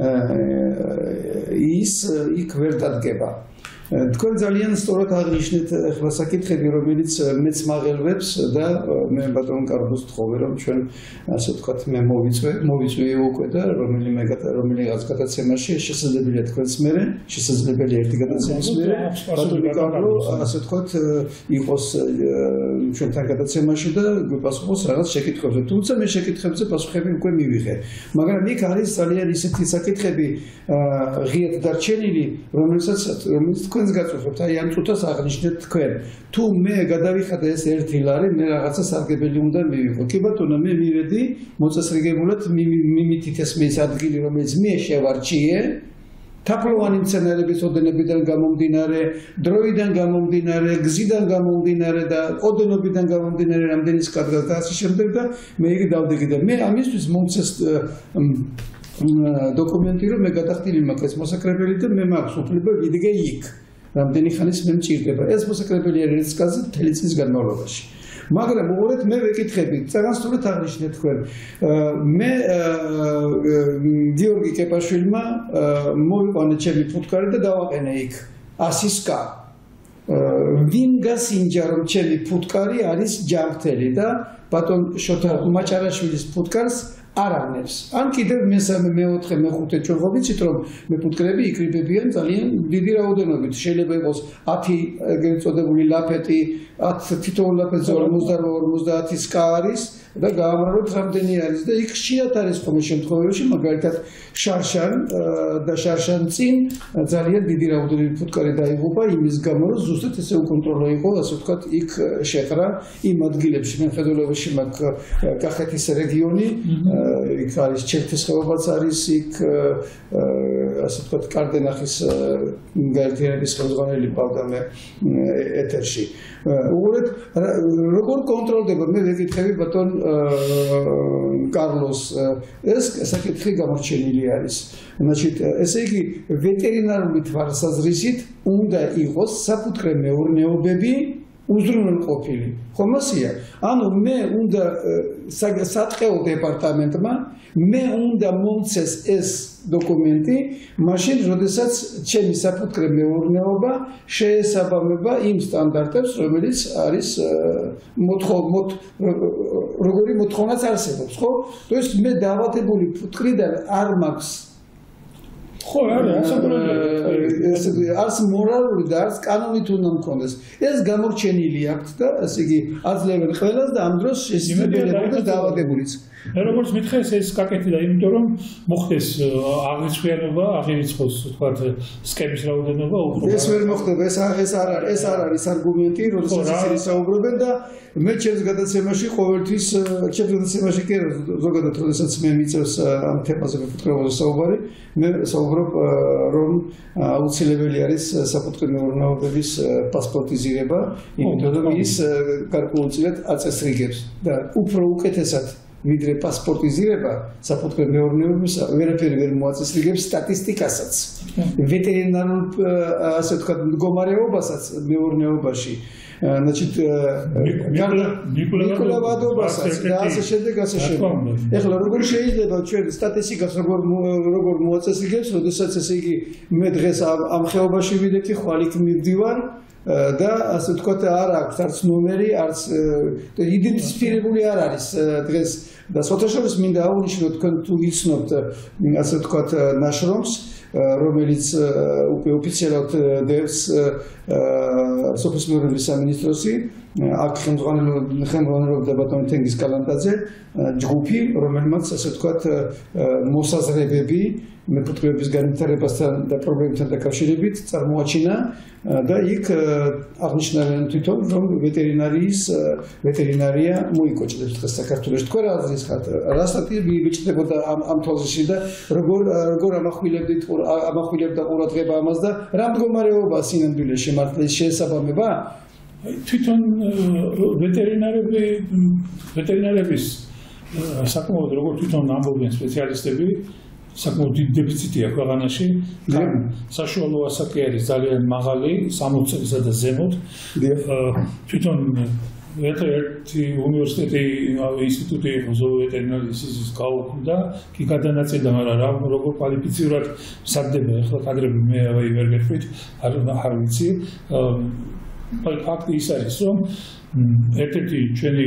ის იქ ვერ დადგება. თქვენ ძალიან სწორად აღნიშნეთ ახლა საკითხები, რომელიც მეც მაღელვებს და მე ბატონ კარგოს ვთხოვე, რომ ჩვენ ასე ვთქვათ მე მოვიწვიე უკვე და რომელიღაც გადაცემაში შესაძლებელია თქვენს მერე, შესაძლებელია ერთი გადაცემის მერე, ბატონ კარგო ასე ვთქვათ იყოს ჩვენთან გადაცემაში და გვიპასუხოს რაღაც შეკითხვებზე. თუმცა მე შეკითხვებზე პასუხები უკვე მივიღე. მაგრამ იქ არის ძალიან ისეთი საკითხები ღიად დარჩენილი, რომელიც თქვენს გაწუხებთ, აი ამ წუთას აღნიშნეთ თქვენ. თუ მე გადავიხადე ეს 1 ლარი, მე რაღაცა სარგებელი უნდა მივიღო. კი ბატონო, მე მივედი მოწესრიგებულად მიმითითეს მე ის ადგილი, რომელიც მე შევარჩიე, თაფლოვანი მცენარეების ოდენებიდან გამომდინარე, დროიდან გამომდინარე, გზიდან გამომდინარე და ოდენობიდან გამომდინარე რამდენის კადრად და ასე შემდეგ და მე იგი დავდიგი და მე ამისთვის მომცეს დოკუმენტი, რომ მე გადახდილი მაქვს ეს მოსაკრებელი და მე მაქვს უფლება ვიდგე იქ. რამდენი ხანის მე მჭირდება. ეს მოსაკრებელი არის სკაზე მთელი წლის განმავლობაში. მაგრამ უყურეთ, მე ვეკითხები, ძალიან სწორად აღნიშნეთ თქვენ. მე გიორგი კეპაშვილმა მოვიყვანე ჩემი ფუტკარი და დავაყენე იქ 100 სკა. ვინ გასინჯა რომ ჩემი ფუტკარი არის ჯანმრთელი და ბატონ შოთა მაჭარაშვილის ფუტკარს არ ავნებს. ან კიდევ მესამე, მეოთხე, მეხუთე ჩვენ ხო ვიცით რომ მეფუტკრები იკრიბებიან ძალიან დიდი რაოდენობით. შეიძლება იყოს 10 ეგრეთ წოდებული ლაფეტი, 10 თითოეულ ლაფეტზე 50 სკა არის და გაამრავლოთ რამდენი არის და იქ ხშირად არის ხოლმე შემთხვევაში, მაგალითად შარშან და შარშან წინ ძალიან დიდი რაოდენობით ფუტკარი დაიღუპა იმის გამო, რომ ზუსტად ესე უკონტროლო იყო, ასე ვთქვათ, იქ შეყრა იმ ადგილებში. მხედველობაში მაქვს კახეთის რეგიონი, იქ არის ჩერტის ხეობაც არის, იქ ასე ვთქვათ, კარდენახის გაერთიანების ხელმძღვანელი მყავდა მე ეთერში. უყურეთ, როგორ კონტროლდება, მე ვეკითხები ბატონ კარლოს, ეს საკითხი გამორჩენილი არის. значит, ესე იგი, ვეტერინარული თვალსაზრისით უნდა იყოს საფუტკრე მეურნეობები უზრუნველყოფილი. ხომასია. ანუ მე უნდა სატყეო დეპარტამენტმა მე უნდა მომცეს ეს დოკუმენტი, მაშინ, როდესაც ჩემი საფუტკრე მეურნეობა შეესაბამება იმ სტანდარტებს, რომელიც არის როგორი მოთხოვნაც არსებობს, ხო? То есть მე დაავადებული ფუტკრიდან არ მაქვს ხო, არც მორალური და არც კანონით უნდა მქონდეს. ეს გამორჩენილი აქვს და ესე იგი აძლევენ ყველას და ამ დროს შესაძლებელია დაავადებულიც. როგორც მითხეს ეს კაკეთი და იმიტომ რომ მოხდეს აღრიცხვიანობა, აღირიცხოს თქვა სკემის რაოდენობა უფრო. ეს ვერ მოხდება, ეს არ არის არგუმენტი, როდესაც ისინი საუბრობენ და მე ჩემს გადაცემაში ყოველთვის ჩემს გადაცემაში კი ზოგადად როდესაც მე მიწევს ამ თემაზე მეკუთვნებაზე საუბარი მე საუბრობ რომ აუცილებელი არის საფუძველი მეურნეობების პასპორტიზირება იმიტომ რომ ის გარკვეულწილად აწესრიგებს და უფრო უკეთესად ვიდრე პასპორტიზირება საფუძველი მეურნეობის ვერაფერი ვერ მოაწესრიგებს სტატისტიკასაც ვეტერინარულ ასე ვთქვათ მდგომარეობასაც მეურნეობაში значит Никола Вадобаსაც და ასე შემდეგ ეხლა როგორ შეიძლება ჩვენ სტატისტიკას როგორ მოაწესრიგებს როდესაც ესე იგი მე დღეს ამ ხეობაში ვიდექი ხვალ იქ მივდივარ და ასე ვთქვათ არ აქვს არც ნომერი არც იდენტიფიცირებული არ არის დღეს და სოციალურ მინდა აღნიშნოთ თქვენ თუ იცნობთ ასე ვთქვათ ნაშრომს რომელიც უკვე ოფიციალურად დევს სოფლის მეურნეობის სამინისტროსი აქ ხელმძღვანელობდა ბატონი თენგიზ კალანტაძე ჯგუფი რომელმაც ასე ვთქვათ მოსაზრებები მეფუტკრეობის განვითარებასთან და პრობლემებთან დაკავშირებით წარმოაჩინა და იქ აღნიშნავენ თვითონ რომ ვეტერინარია მოიკოჭდებს დღეს საქართველოში თქვენ რა აზრის ხართ რა სტატიები ბიჭდებოდა ამ თვალსაჩინო და როგორ ამახვილებდა ყურადღება ამას და რა მდგომარეობაა სინამდვილეში მართლა ის შეესაბამება თვითონ ვეტერინარების საკმაოდ როგორ თვითონ ამბობენ სპეციალისტები საკმაოდ დიდი დეფიციტია ქვეყანაში საშუალო ასაკი არის ძალიან მაღალი 60 წელსა და ზემოთ თვითონ ერთ-ერთი უნივერსიტეტი ინსტიტუტი იყო ზოოვეტერინარიის ის გაუქმდა კი გადანაწილდა მაგრამ როგორ კვალიფიცირებულად მზადდება ახლა კადრები მე ვერ გეტყვით არ ვიცი ფაქტი ის არის რომ ერთ-ერთი ჩვენი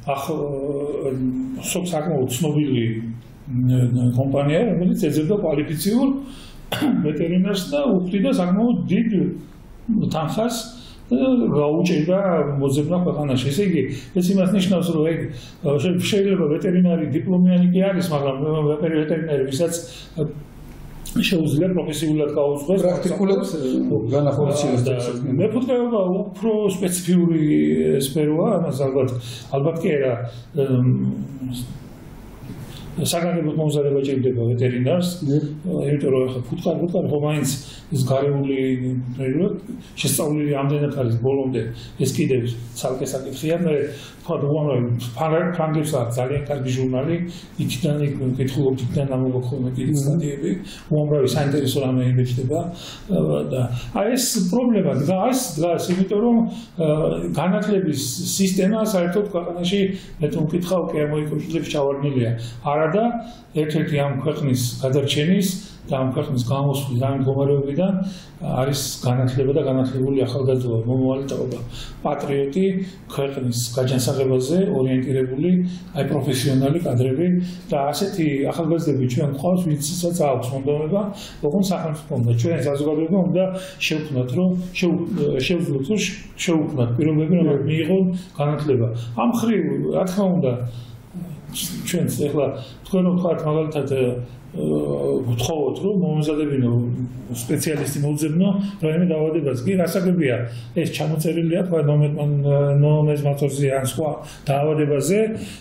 საკმაოდ ცნობილი კომპანია რომელიც ეძებდა კვალიფიციურ ვეტერინარს და უხდიდა საკმაოდ დიდ თანხას გაუჭირდა მოძებნა ქვეყანაში. ესე იგი, ეს იმას ნიშნავს, რომ შეიძლება ვეტერინარი დიპლომიანი კი არის, მაგრამ ვეტერინარი ვისაც შეუძლია პროფესიულად გაუძღვეს პრაქტიკულად განახორციელოს და მეფუტკრეობა უფრო სპეციფიური სფეროა, ამას ალბათ კი არა საგანგებოდ მომზადება ჭირდება ვეტერინარს, იმიტომ რომ ახლა ფუტკარი ხო მაინც ის გარეული შესწავლილი ამდენად არის ბოლომდე ეს კიდევ ცალკე საკითხია. მე თქვა უამრავი ფრანგებს აქვს ძალიან კარგი ჟურნალი, იქიდან კითხულობთ, იქიდან ამოგხსნა კიდე სტატიები, უამრავი საინტერესო რამე იბეჭდება და ეს პრობლემა დგას, იმიტომ რომ განათლების სისტემა საერთოდ ქვეყანაში მე თუ მკითხავ კი ამოიკავშირებს ჩავარდნილია. არადა ერთ-ერთი ამ ქვეყნის გადარჩენის და ამ ქვეყნის გამოსვლის ამ მდგომარეობიდან არის განათლება და განათლებული ახალგაზრდა მომავალი ტაობა პატრიოტი ქვეყნის გაჯანსაღებაზე ორიენტირებული აი პროფესიონალი კადრები და ასეთი ახალგაზრდები ჩვენ გვყავს ვისაც აქვს მონდომება ოღონდ სახელმწიფომ და ჩვენ საზოგადოება უნდა შევქმნათ რომ შევქმნათ პირობები რომ მიიღონ განათლება ამ ხრივ რა თქმა უნდა ჩვენ ახლა თქვენ ვთქვათ მაგალითად გთხოვოთ რომ მომზადებინო სპეციალისტი მოძებნო რაიმე დაავადებას კი რასაკვირველია ეს ჩამოწერილია თქვა ნომეზმატორზე ან სხვა დაავადებაზე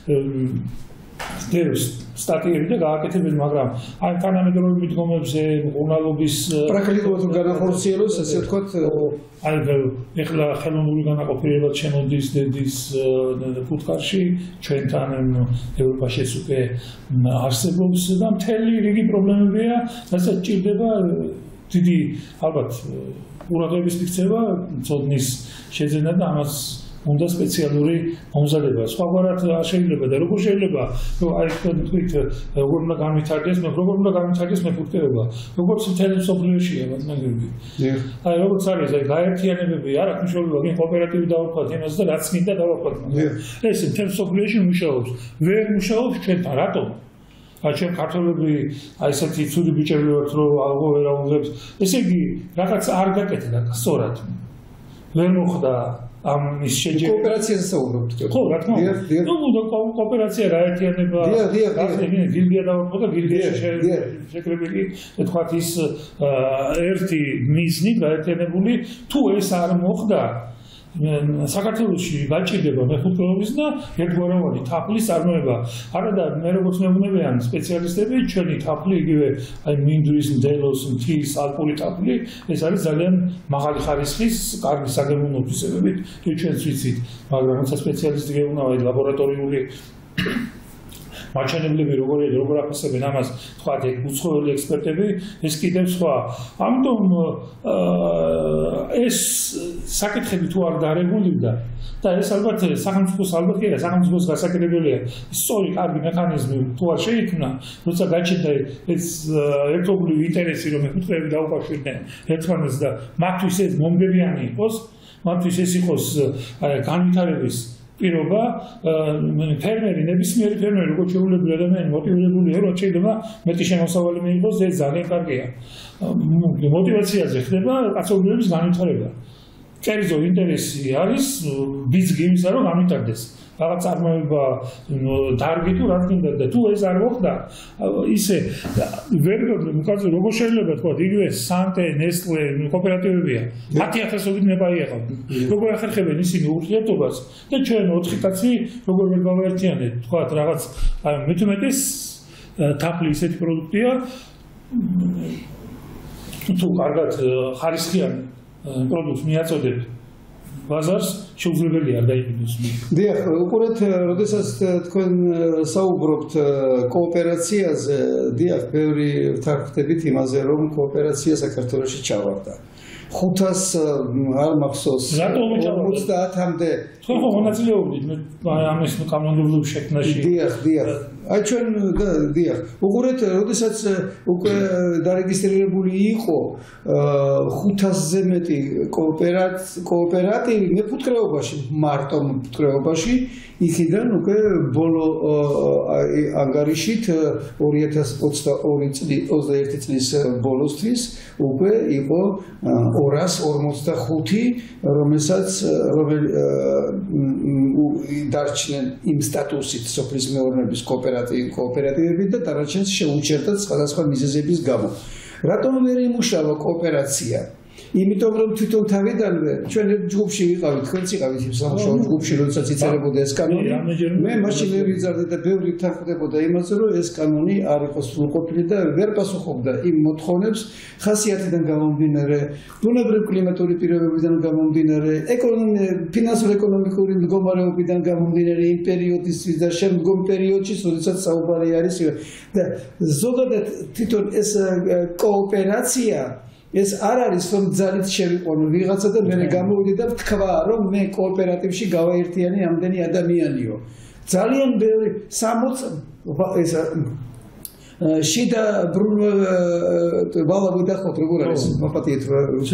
სტატიები და გააკეთებენ მაგრამ აი თანამედროვე მიდგომებზე ჟურნალობის პრაქტიკულად განახორციელოს ასე ვთქვათ აი ეხლა ხელოვნური განაყოფიერება შემოდის დედის ფუტკარში ჩვენთან ევროპაშიც უკვე არსებობს და მთელი რიგი პრობლემებია რასაც ჭირდება დიდი ალბათ ყურადღების მიქცევა ცოდნის შეძენა და ამას უნდა სპეციალური მომზადება. სხვაგვარად შეიძლება და როგორ შეიძლება რომ აი თქვით როგორ უნდა განვითარდეს მეფუტკრეობა. როგორც მთელი მსოფლიოშია ბატონები. აი როგორც არის აი გაერთიანებები არ აქვს მნიშვნელობა გინ კოოპერატივი დავარქვათ იმას და რაც მინდა დავარქვათ. ეს მთელი მსოფლიოში მუშაობს. ვერ მუშაობს ჩვენთან რატომ? აი ჩვენ ქართველები აი ესეთი ცუდი ბიჭები ვართ რომ აღო ვერ აუღებს. ესე იგი რაღაც არ გაკეთდა სწორად. ვერ მოხდა ამ ის შეჯერება კოოპერაციაზე საუბრობთ ხო რა თქმა უნდა ნუ კოოპერაცია რა ერთიანება გილდია დავარქვა და გილდიაში შეკრებილი თქვათ ის ერთი მიზნით გაერთიანებული თუ ეს არ მოხდა საქართველოში გაჭირდება მეხუთეობის და ერთგვაროვანი თაფლის წარმოება. არა და მე როგორც მეუბნებიან სპეციალისტები, ჩვენი თაფლი იგივე აი მინდვრის, მდელოს, მთის, ალპური თაფლი, ეს არის ძალიან მაღალი ხარისხის, კარგი საგემოვნო თვისებებით, თუ ჩვენც ვიცით, მაგრამ როცა სპეციალისტი გეუბნება ლაბორატორიული მაჩვენებლები როგორ აფასებენ ამას, თქვა უცხოელი ექსპერტები, ეს კიდევ სხვა. ამიტომ ეს საკითხები თუ არ დარეგულირდა და ეს ალბათ სახელმწიფოს გასაკეთებელია. სწორი კარგი მექანიზმი თუ არ შეიქმნა, როცა გაჩნდა ეს ერთობლივი ინტერესი, რომ მეხუთეები დაუკავშირდნენ ერთმანეთს და მათთვის ეს მომგებიანი იყოს, მათთვის ეს იყოს განვითარების პირობა, ფერმერი, ნებისმიერი ფერმერი, როგორც შეუძლებელი ადამიანი მოტივირებულია, რომ შეიძლება მეტი შემოსავალი მიიღოს, ეს ძალიან კარგია. მოტივაციაზე ხდება კაცობრიობის განვითარება. კერძო ინტერესი არის ბიძგი იმისა, რომ განვითარდეს. რაღაც წარმოება დარგი თუ რა თქმა და თუ ეს არ მოხდა, ისე ვერ გქონდა უკაზე როგორ შეიძლება თქვა, იგივე სანტე, ნესტლე, კოოპერატივებია. 10,000-ობით მეპაიახავთ. როგორ ახერხებენ ისინი ურთიერთობას და ჩვენ 4 კაცი როგორ ვერ გავაერთიანეთ, თქვა რაღაც მithumetes თაფლი ისეთი პროდუქტია თუ კარგად ხარისხიანი პროდუქტს მიაწოდებთ ბაზარს შეუძლებელია არ დაიყიდოს. დიახ, უყურეთ, როდესაც თქვენ საუბრობთ კოოპერაციაზე, დიახ, ბევრი ვთანხმდებით იმაზე, რომ კოოპერაცია საქართველოში ჩავარდა. 500 არ მახსოვს 50-მდე თქვენ ხო მონაწილეობდით ამის კანონმდებლობის შექმნაში. დიახ. აი ჩვენ დიახ. უყურეთ, როდესაც უკვე დარეგისტრირებული იყო 500-ზე მეტი კოოპერატივი მეფუტკრეობაში, მარტო მეფუტკრეობაში, იქიდან უკვე ბოლო ანგარიშით 2021 წლის ბოლოსთვის უკვე იყო 245, რომელსაც დარჩნენ იმ სტატუსით სოფლის მეურნეობის კოოპერატივები და დანარჩენს შეუჩერდათ სხვადასხვა მიზეზების გამო. რატომ ვერ იმუშავა კოოპერაცია? იმიტომ რომ თვითონ თავიდანვე ჩვენ ჯგუფში ვიყავით, თქვენც იყავით იმ სამუშაო ჯგუფში, როდესაც იწერებოდა ეს კანონი. მე მაშინ ვერ ვიზარდე და ბევრი თანხმდებოდა იმაზე, რომ ეს კანონი არ იყოს სრულყოფილი და ვერ პასუხობდა იმ მოთხოვნებს ხასიათიდან გამომდინარე, ბუნებრივი კლიმატური პირობებიდან გამომდინარე, ფინანსურ-ეკონომიკური მდგომარეობიდან გამომდინარე იმ პერიოდისთვის და შემდგომ პერიოდში, როდესაც საუბარი არის და ზოგადად თვითონ ეს კოოპერაცია ეს არ არის რომ ძალით შევიყვანო ვიღაცა და მე გამოვიდი და ვთქვა რომ მე კოოპერატივში გავაერთიანი ამდენი ადამიანიო. ძალიან ბევრი 60 ეს შიდა ვალავი დახოთ როგორ არის მოპატიეთ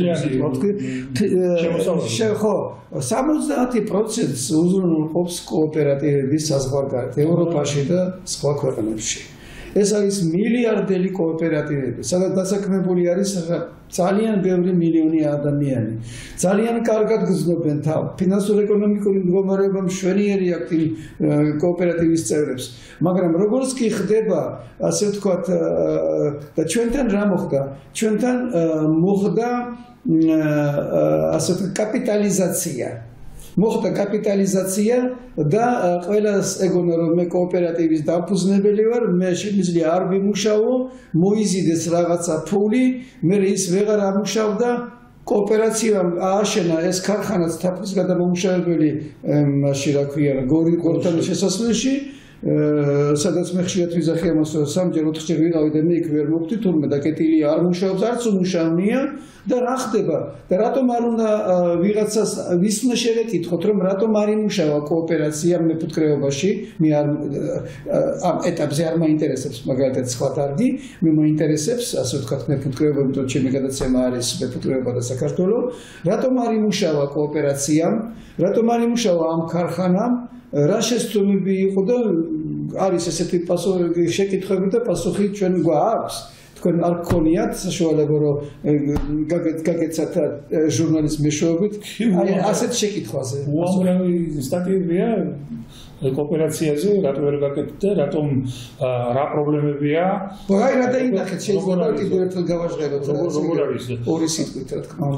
ხო 70% უზრუნველყოფს კოოპერატივების საზღვარგარეთ ევროპაში და სხვა ქვეყნებში. ეს არის მილიარდელი კოოპერატივები, სადაც დასაქმებული არის ძალიან ბევრი მილიონი ადამიანი. ძალიან კარგად გრძნობენ ფინანსურ-ეკონომიკური მდგომარეობა მშვენიერი აქვს კოოპერატივის წევრებს, მაგრამ როგორც კი ხდება, ასე ვთქვათ, და ჩვენთან რა მოხდა? ჩვენთან მოხდა ასე კაპიტალიზაცია. მოხდა კაპიტალიზაცია და ყველას ეგონა რომ მე კოოპერატივის დამფუძნებელი ვარ, მე შემიძლია არ ვიმუშაო, მოიზიდეს რაღაცა ფული, მე ის ვეღარ ამუშავდა, კოოპერაციამ ააშენა ეს ქარხანაც თაფლის გადამამუშავებელი, მაშინ რა ქვია, გორთანის შესასვლელში, სადაც მე ხშირად ვიზახი ამას, რომ 3-4-ჯერ ვიყავი და მე იქ ვერ მოვხვდი, თურმე დაკეტილი არ მუშაობს, არც უმუშავნია და რა ხდება? და რატომ არ უნდა ვიღაცას ვის უნდა შევეკითხოთ, რომ რატომ არ იმუშავა კოოპერაცია მეფუტკრეობაში? მე ამ ეტაპზე არ მაინტერესებს მაგალითად სხვა დარგი, მე მაინტერესებს, ასე ვთქვათ, მეფუტკრეობა, იმიტომ რომ ჩემი გადაცემა არის მეფუტკრეობა და საქართველო. რატომ არ იმუშავა კოოპერაციამ? რატომ არ იმუშავა ამ ქარხანამ? რა შესწავლები იყო და არის ესეთი შეკითხვები და პასუხი ჩვენ გვაქვს. თქვენ არ გქონიათ საშუალება რომ გაგეცათ ჟურნალისტ მეშვეობით აი ასეთ შეკითხვაზე. უამრავი სტატიებია კოოპერაციაზე, რატომ ვერ გაკეთეთ და რატომ რა პრობლემებია? აი რა დაინახეთ შეიძლება კიდევ ერთხელ გავაჟღეროთ. როგორ არის? ორი სიტყვით რა თქმა უნდა.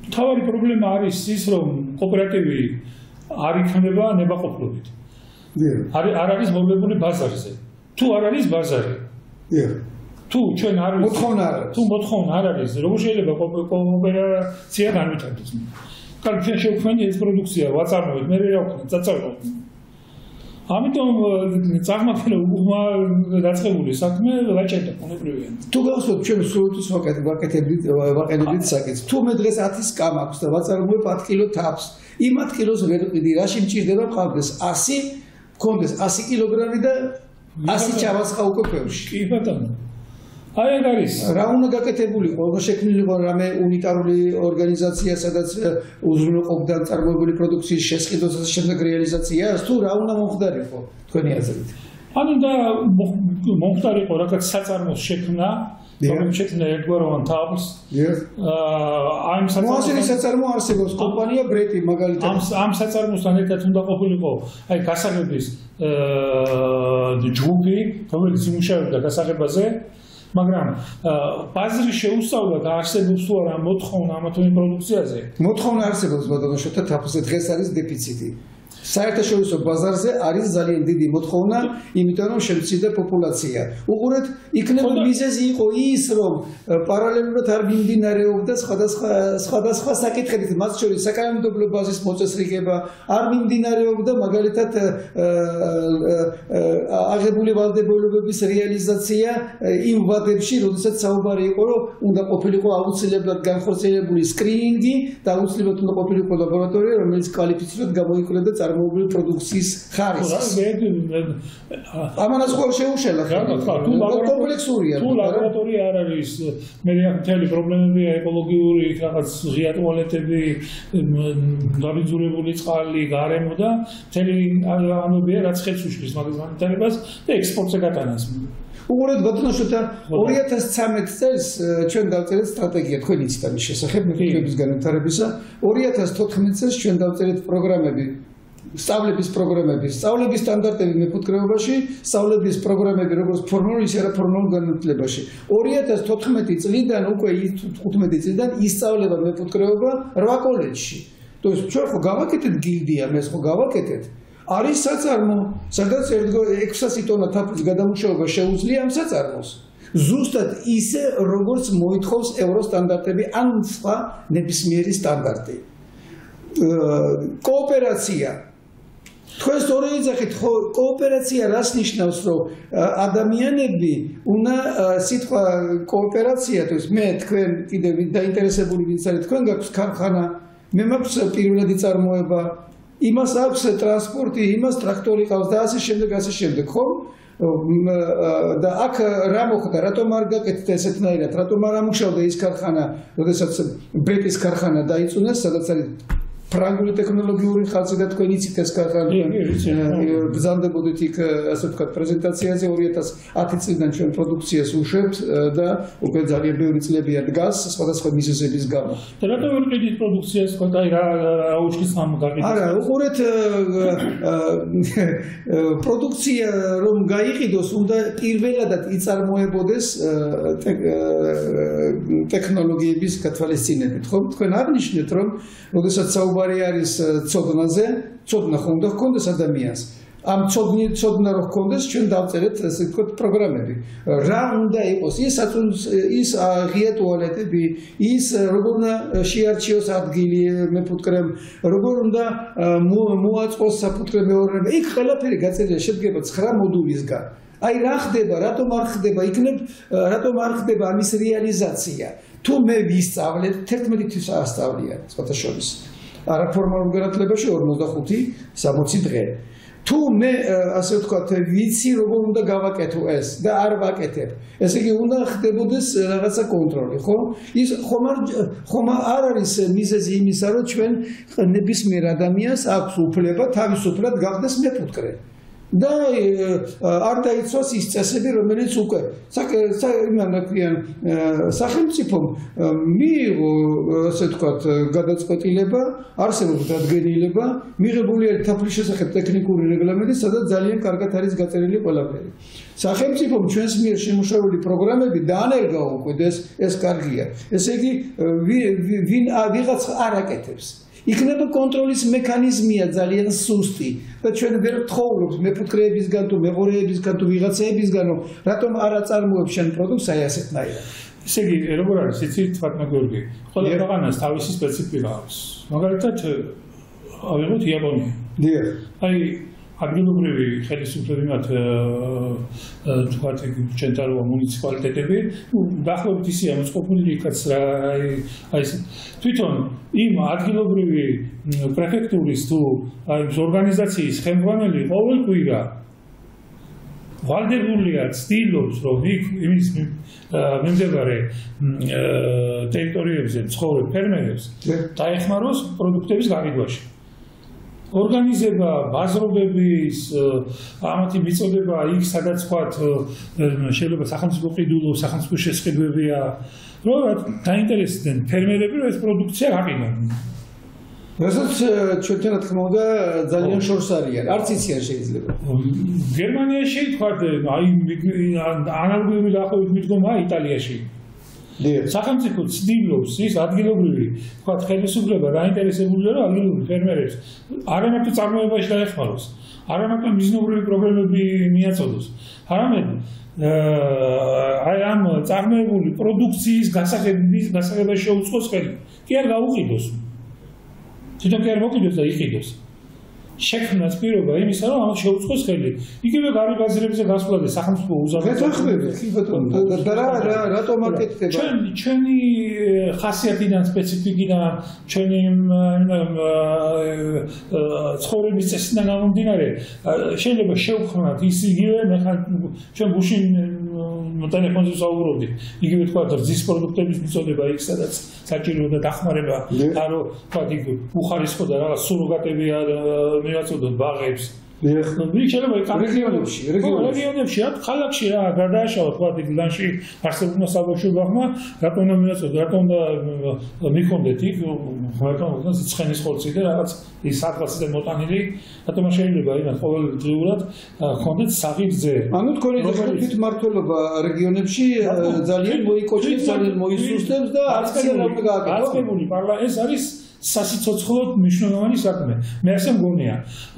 თავარი პრობლემა არის ის, რომ კოოპერატივი არ იქნება ნებაყოფლობით. არ არის მოვლებული ბაზარზე. თუ არ არის ბაზარი. თუ ჩვენ არ არის მოთხოვნა არ არის. თუ მოთხოვნა არ არის, როგორ შეიძლება კოოპერაცია განვითარდეს? კარგი, ჩვენ შევქმნით ეს პროდუქცია, ვაწარმოეთ, მე რა ვქნა, წაწარმოეთ. ამიტომ წარმატებული უგმა დაწყებული საქმე გაჭერდა უნებრივია. თუ გავხსოვთ ჩვენ სრულად ვაყენებით საკითხს. თუ მე დღეს 10 კამ აქვს და ვაწარმოებ 10 კილო თაფს, იმ 10 კილოს ვერ ვყიდი, რაში მჭირდება მყავდეს 100, მქონდეს 100 კილოგრამი და 100 ჩავასხა უკვე ფევში. კი ბატონო. აი ეგ არის. რა უნდა გაკეთებულიყო, რომ შექმნილიყო რამე უნიტარული ორგანიზაცია, სადაც უზრუნველყოფდა წარმოებული პროდუქციის შესყიდვას და შემდეგ რეალიზაციას, თუ რა უნდა მომხდარიყო თქვენი აზრით? ანუ და მომხდარიყო რაღაც საწარმოს შექმნა, რომელიც შექმნა ერთგვაროვან თავს. აი მოაზრების საწარმო არსებობს, კომპანია ბრეტი მაგალითად. ამ საწარმოსთან ერთად უნდა ყოფილიყო აი გასაღების ჯგუფი, რომელიც იმუშავებდა გასაღებაზე. მაგრამ ბაზრის შეუსწავლა და არსებობს თუ არა მოთხოვნა ამ თემის პროდუქციაზე? მოთხოვნა არსებობს ბატონო შოთა თაფზე, დღეს არის დეფიციტი. საერთაშორისო ბაზარზე არის ძალიან დიდი მოთხოვნა, იმიტომ რომ შემცირდა პოპულაცია. უყურეთ, იქნება მიზეზი იყო ის, რომ პარალელურად არ მიმდინარეობდა სხვადასხვა საკითხებით, მათ შორის საკანონმდებლო ბაზის მოწესრიგება, არ მიმდინარეობდა მაგალითად აღებული ვალდებულებების რეალიზაცია იმ ვადებში, როდესაც საუბარი იყო, რომ უნდა ყოფილიყო აუცილებლად განხორციელებული სკრინინგი და აუცილებლად უნდა ყოფილიყო ლაბორატორია, რომელიც კვალიფიცირებულად გამოიყენებდა წარმოებული პროდუქციის ხარისხს. ამანაც ყოველ შეუშალა. კომპლექსურია. თუ ლაბორატორია არ არის, მე მთელი პრობლემებია ეკოლოგიური, რაღაც ღია ტუალეტები, დაბინძურებული წყალი, გარემო და მთელი ამებია, რაც ხელს უშლის მაგის განვითარებას და ექსპორტზე გატანას. უყურეთ ბატონო შოთა 2013 წელს ჩვენ დავწერეთ სტრატეგია თქვენი ციტანის შესახებ მეფუტკრეობის განვითარებისა. 2014 წელს ჩვენ დავწერეთ პროგრამები, სწავლების პროგრამები, სწავლების სტანდარტები მეფუტკრეობაში, სწავლების პროგრამები როგორც ფორმალურ ისე არაფორმალურ განათლებაში. 2014 წლიდან უკვე 15 წლიდან ისწავლება მეფუტკრეობა 8 კოლეჯში. То есть ჩვენ ხო გავაკეთეთ გილდია, მე ხო გავაკეთეთ. არის საწარმო, სადაც 600 ტონა თაფლის გადამუშავება შეუძლია ამ საწარმოს. ზუსტად ისე, როგორც მოითხოვს ევროსტანდარტები ან სხვა ნებისმიერი სტანდარტი. კოოპერაცია. თქვენ სწორედ იძახით, ხო, კოოპერაცია რას ნიშნავს, რომ ადამიანები უნდა სიტყვა კოოპერაცია, то есть მე თქვენ კიდევ დაინტერესებული ვინც არის, თქვენ გაქვს ქარხანა, მე მაქვს პირველადი წარმოება, იმას აქვს ტრანსპორტი, იმას ტრაქტორი ყავს და ასე შემდეგ, ხო? და აქ რა მოხდა, რატომ არ გაკეთეთ ესეთნაირად, რატომ არ ამუშავდა ის ქარხანა, როდესაც ბრეტის ქარხანა დაიწუნეს, სადაც არის ფრანგული ტექნოლოგიური ხალხი და თქვენ იცით ეს ქარხანა. ბრძანდებოდით იქ, ასე ვთქვათ, პრეზენტაციაზე 2010 წლიდან ჩვენ პროდუქციას უშვებთ და უკვე ძალიან ბევრი წლებია დგას სხვადასხვა მიზეზების გამო. და რატომ ვერ ყიდით პროდუქციას, თქვა აი რა უშლის ამ გაკეთებას? არა, უყურეთ, პროდუქცია რომ გაიყიდოს, უნდა პირველადად იწარმოებოდეს ტექნოლოგიების გათვალისწინებით, ხო? თქვენ აღნიშნეთ, რომ როდესაც საუბარი არის ცოდნაზე, ცოდნა ხომ უნდა ჰქონდეს ადამიანს. ამ ცოდნა რო ჰქონდეს, ჩვენ დავწერეთ, ასე ვთქვათ, პროგრამები. რა უნდა იყოს? ის ღია ტუალეტები, ის როგორ უნდა შეარჩიოს ადგილი მეფუტკრემ, როგორ უნდა მოაწყოს საფუტკრე მეურნეობა. იქ ყველაფერი გაწერილია, შედგება 9 მოდულისგან. აი რა ხდება, რატომ არ ხდება, რატომ არ ხდება ამის რეალიზაცია? თუ მე ვისწავლეთ 11 თვის ასწავლია, სხვათა შორის. არაფორმალურ განათლებაში 45-60 დღე. თუ მე ასე ვთქვათ, ვიცი როგორ უნდა გავაკეთო ეს და არ ვაკეთებ. ესე იგი უნდა ხდებოდეს რაღაცა კონტროლი, ხო? ის ხომ არ არის მიზეზი იმისა, რომ ჩვენ ნებისმიერ ადამიანს აქვს უფლება თავისუფლად გახდეს მეფუტკრე. და არ დაიცვას ის წესები, რომელიც უკვე სახელმწიფომ მიიღო, ასე ვთქვათ, გადაწყვეტილება, არსებობს დადგენილება, მიღებული არის თაფლის შესახებ ტექნიკური რეგლამენტი, სადაც ძალიან კარგად არის გაწერილი ყველაფერი. სახელმწიფომ ჩვენს მიერ შემუშავებული პროგრამები დაანერგა უკვე ეს კარგია. ესე იგი, ვიღაც არ აკეთებს. იქნება კონტროლის მექანიზმია ძალიან სუსტი და ჩვენ ვერ ვთხოვთ მეფუტკრეებისგან თუ მეღორეებისგან თუ ვიღაცეებისგან რატომ არ აწარმოებს შენ პროდუქტს აი ასეთნაირად. ესე იგი, როგორ არის, იცით, თვათნა გიორგი, ყველა ქვეყანას თავისი სპეციფიკა აქვს. მაგალითად, ავიღოთ იაპონია. დიახ. აი ადგილობრივი ხელისუფლები მათ თქვათ ცენტრალურ მუნიციპალიტეტები დაახლოებით ისეა მოწყობილი იქაც აი თვითონ იმ ადგილობრივი პრეფექტურის თუ აი ორგანიზაციის ხელმძღვანელი ყოველ კვირა ვალდებულია ცდილობს რომ იქ იმის მიმდებარე ტერიტორიებზე ცხოვრებ ფერმერებს დაეხმაროს პროდუქტების გაყიდვაში. ორგანიზება ბაზრობების ამათი მიწოდება იქ სადაც ვთქვათ შეიძლება სახელმწიფო ყიდულო სახელმწიფო შესყიდვებია რომ დაინტერესდნენ ფერმერები რომ ეს პროდუქცია გაყიდონ. რასაც ჩვენთან რა თქმა უნდა ძალიან შორს არიან არც იციან შეიძლება. გერმანიაში ვთქვათ აი ანალოგიური დაახლოებით მიდგომა იტალიაში. სახელმწიფო ცდილობს ის ადგილობრივი ვთქვათ ხელისუფლება დაინტერესებულია რომ ადგილობრივი ფერმერებს არამარტო წარმოებაში დაეხმაროს, არამარტო მიზნობრივი პრობლემები მიაწოდოს, არამედ აი ამ წარმოებული პროდუქციის გასაღებაში შეუწყოს ხელი. კი არ გაუყიდოს. თვითონ კი არ მოკიდოს და იყიდოს. შექმნას პირობა იმისა, რომ ამას შეუწყოს ხელი. იგივე გარიგაზრებზე გასვლა და სახელმწიფო უსახელოა. კი ბატონო, და რატომ აკეთდება? ჩვენი ხასიათიდან, სპეციფიკიდან, ჩვენი ცხოვრების წესიდან გამომდინარე, შეიძლება შევქმნათ ის იგივე ჩვენ გუშინ ტელეფონზე ვსაუბრობდით. იგივე თქვა რძის პროდუქტების მიწოდება იქ სადაც საჭიროა და დახმარება, რომ თქვა იქ უხარისხო და რაღაც სუროგატები მიაწოდოთ ბაღებს. შეიძლება რეგიონებში, ქალაქში რა გადააშავა თქვა იქ ლანში არსებულმა საბავშვო ბაღმა, რატომ უნდა მიაწოდოთ, რატომ უნდა მიქონდეთ იქ, რატომ უნდა ცხენის ხორცი და რაღაც ის სადღაცზე მოტანილი, რატომ შეიძლება იმას ყოველდღიურად ჰქონდეთ საღიძე. ანუ თქვენი თვითმმართველობა რეგიონებში ძალიან მოიკოჭებს, ძალიან მოისუსტებს და არც რამე გააკეთო. აწყებული ეს არის სასიცოცხლოდ მნიშვნელოვანი საქმე. მე ასე მგონია,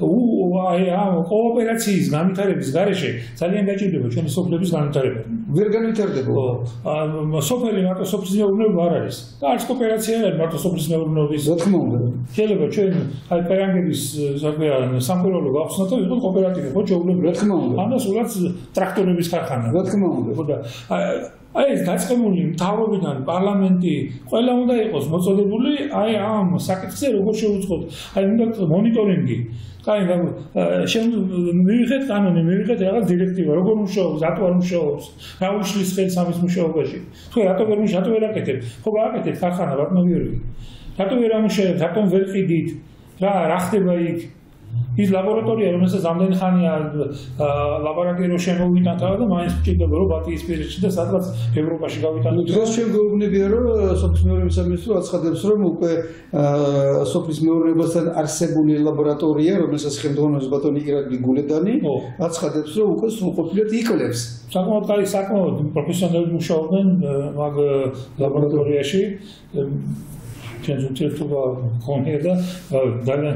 ამ კოოპერაციის განვითარების გარეშე ძალიან გაჭირდება ჩვენი სოფლების განვითარება. ვერ განვითარდება. სოფელი მარტო სოფლის მეურნეობა არ არის. და არც კოოპერაცია არ არის მარტო სოფლის მეურნეობის. რა თქმა უნდა. შეიძლება ჩვენ აი პერანგების სამკვირვებლო გავხსნათ და იყო კოოპერატივი, ხო ჩვეულებრივ. რა თქმა უნდა. ამას უბრალოდ ტრაქტორების ქარხანა. რა თქმა უნდა. ხო და აი ეს დაწყებული მთავრობიდან პარლამენტი ყველა უნდა იყოს მოწოდებული აი ამ საკითხზე როგორ შევუწყოთ აი უნდა მონიტორინგი კაი მივიღეთ კანონი მივიღეთ რაღაც დირექტივა როგორ მუშაობს რატო არ მუშაობს რა უშლის ხელს ამის მუშაობაში თუ რატო ვერ აკეთებ ხო გააკეთეთ ქარხანა ბატონო გიორგი რატო ვერ ამუშავებთ რატომ ვერ ყიდით რა ხდება იქ ის ლაბორატორია რომელსაც ამდენი ხანია ლაბორატორიო შემოვიტანთ და მაინც გვჭირდება რომ ბათიისპირეთში და სადღაც ევროპაში გავიტანოთ. დღეს ჩვენ გვეუბნებია რომ სოფლის მეურნეობის სამინისტრო აცხადებს რომ უკვე სოფლის მეურნეობასთან არსებული ლაბორატორია რომელსაც ხელმძღვანელობს ბატონი ირაკლი გულედანი აცხადებს რომ უკვე სრულყოფილად იკლებს. საკმაოდ კაი საკმაოდ პროფესიონალები მუშაობენ მაგ ლაბორატორიაში ჩვენს ურთიერთობა გქონია და ძალიან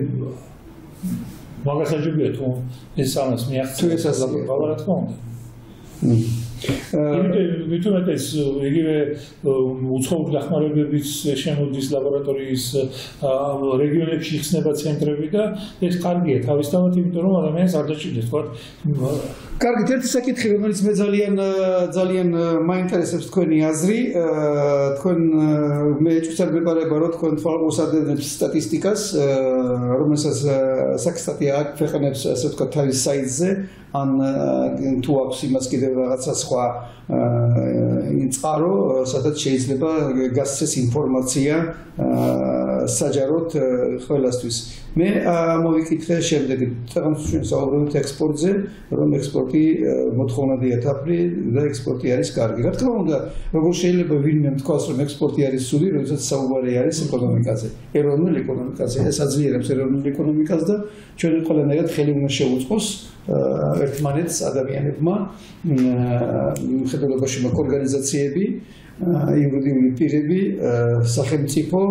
მაგასაჯობია თუ ეს ამას მიაღწევს რა თქმა უნდა. მithumetes იგივე უცხოური დახმარებების შემოდის ლაბორატორიის რეგიონებში იხსნება ცენტრები და ეს კარგია თავისთავად იმიტომ რომ ადამიანს არ დაჭირდეს თქვა კარგი ერთი საკითხი რომელიც მე ძალიან მაინტერესებს თქვენი აზრი თქვენ მე ეჭვსად მეყარება რომ თქვენ თვალყურსადენებს სტატისტიკას რომელსაც საკსტატია აქვეყნებს ასე ვთქვათ თავის საიტზე ან თუ აქვს იმას კიდევ რაღაცა სხვა წყარო, სადაც შეიძლება გასცეს ინფორმაცია საჯაროდ ყველასთვის. მე მოვიკითხე შემდეგი, თაღამს ჩვენ საუბრობთ ექსპორტზე, რომ ექსპორტი მოთხოვნადია თაფლი და ექსპორტი არის კარგი. რა თქმა უნდა, როგორ შეიძლება ვინმე თქვას, რომ ექსპორტი არის ცუდი, როდესაც საუბარი არის ეკონომიკაზე, ეროვნულ ეკონომიკაზე. ეს აძლიერებს ეროვნულ ეკონომიკას და ჩვენ ყველანაირად ხელი უნდა შევუწყოს ერთმანეთს ადამიანებმა, მხედველობაში მაქვს ორგანიზაციები, იურიდიული პირები, სახელმწიფო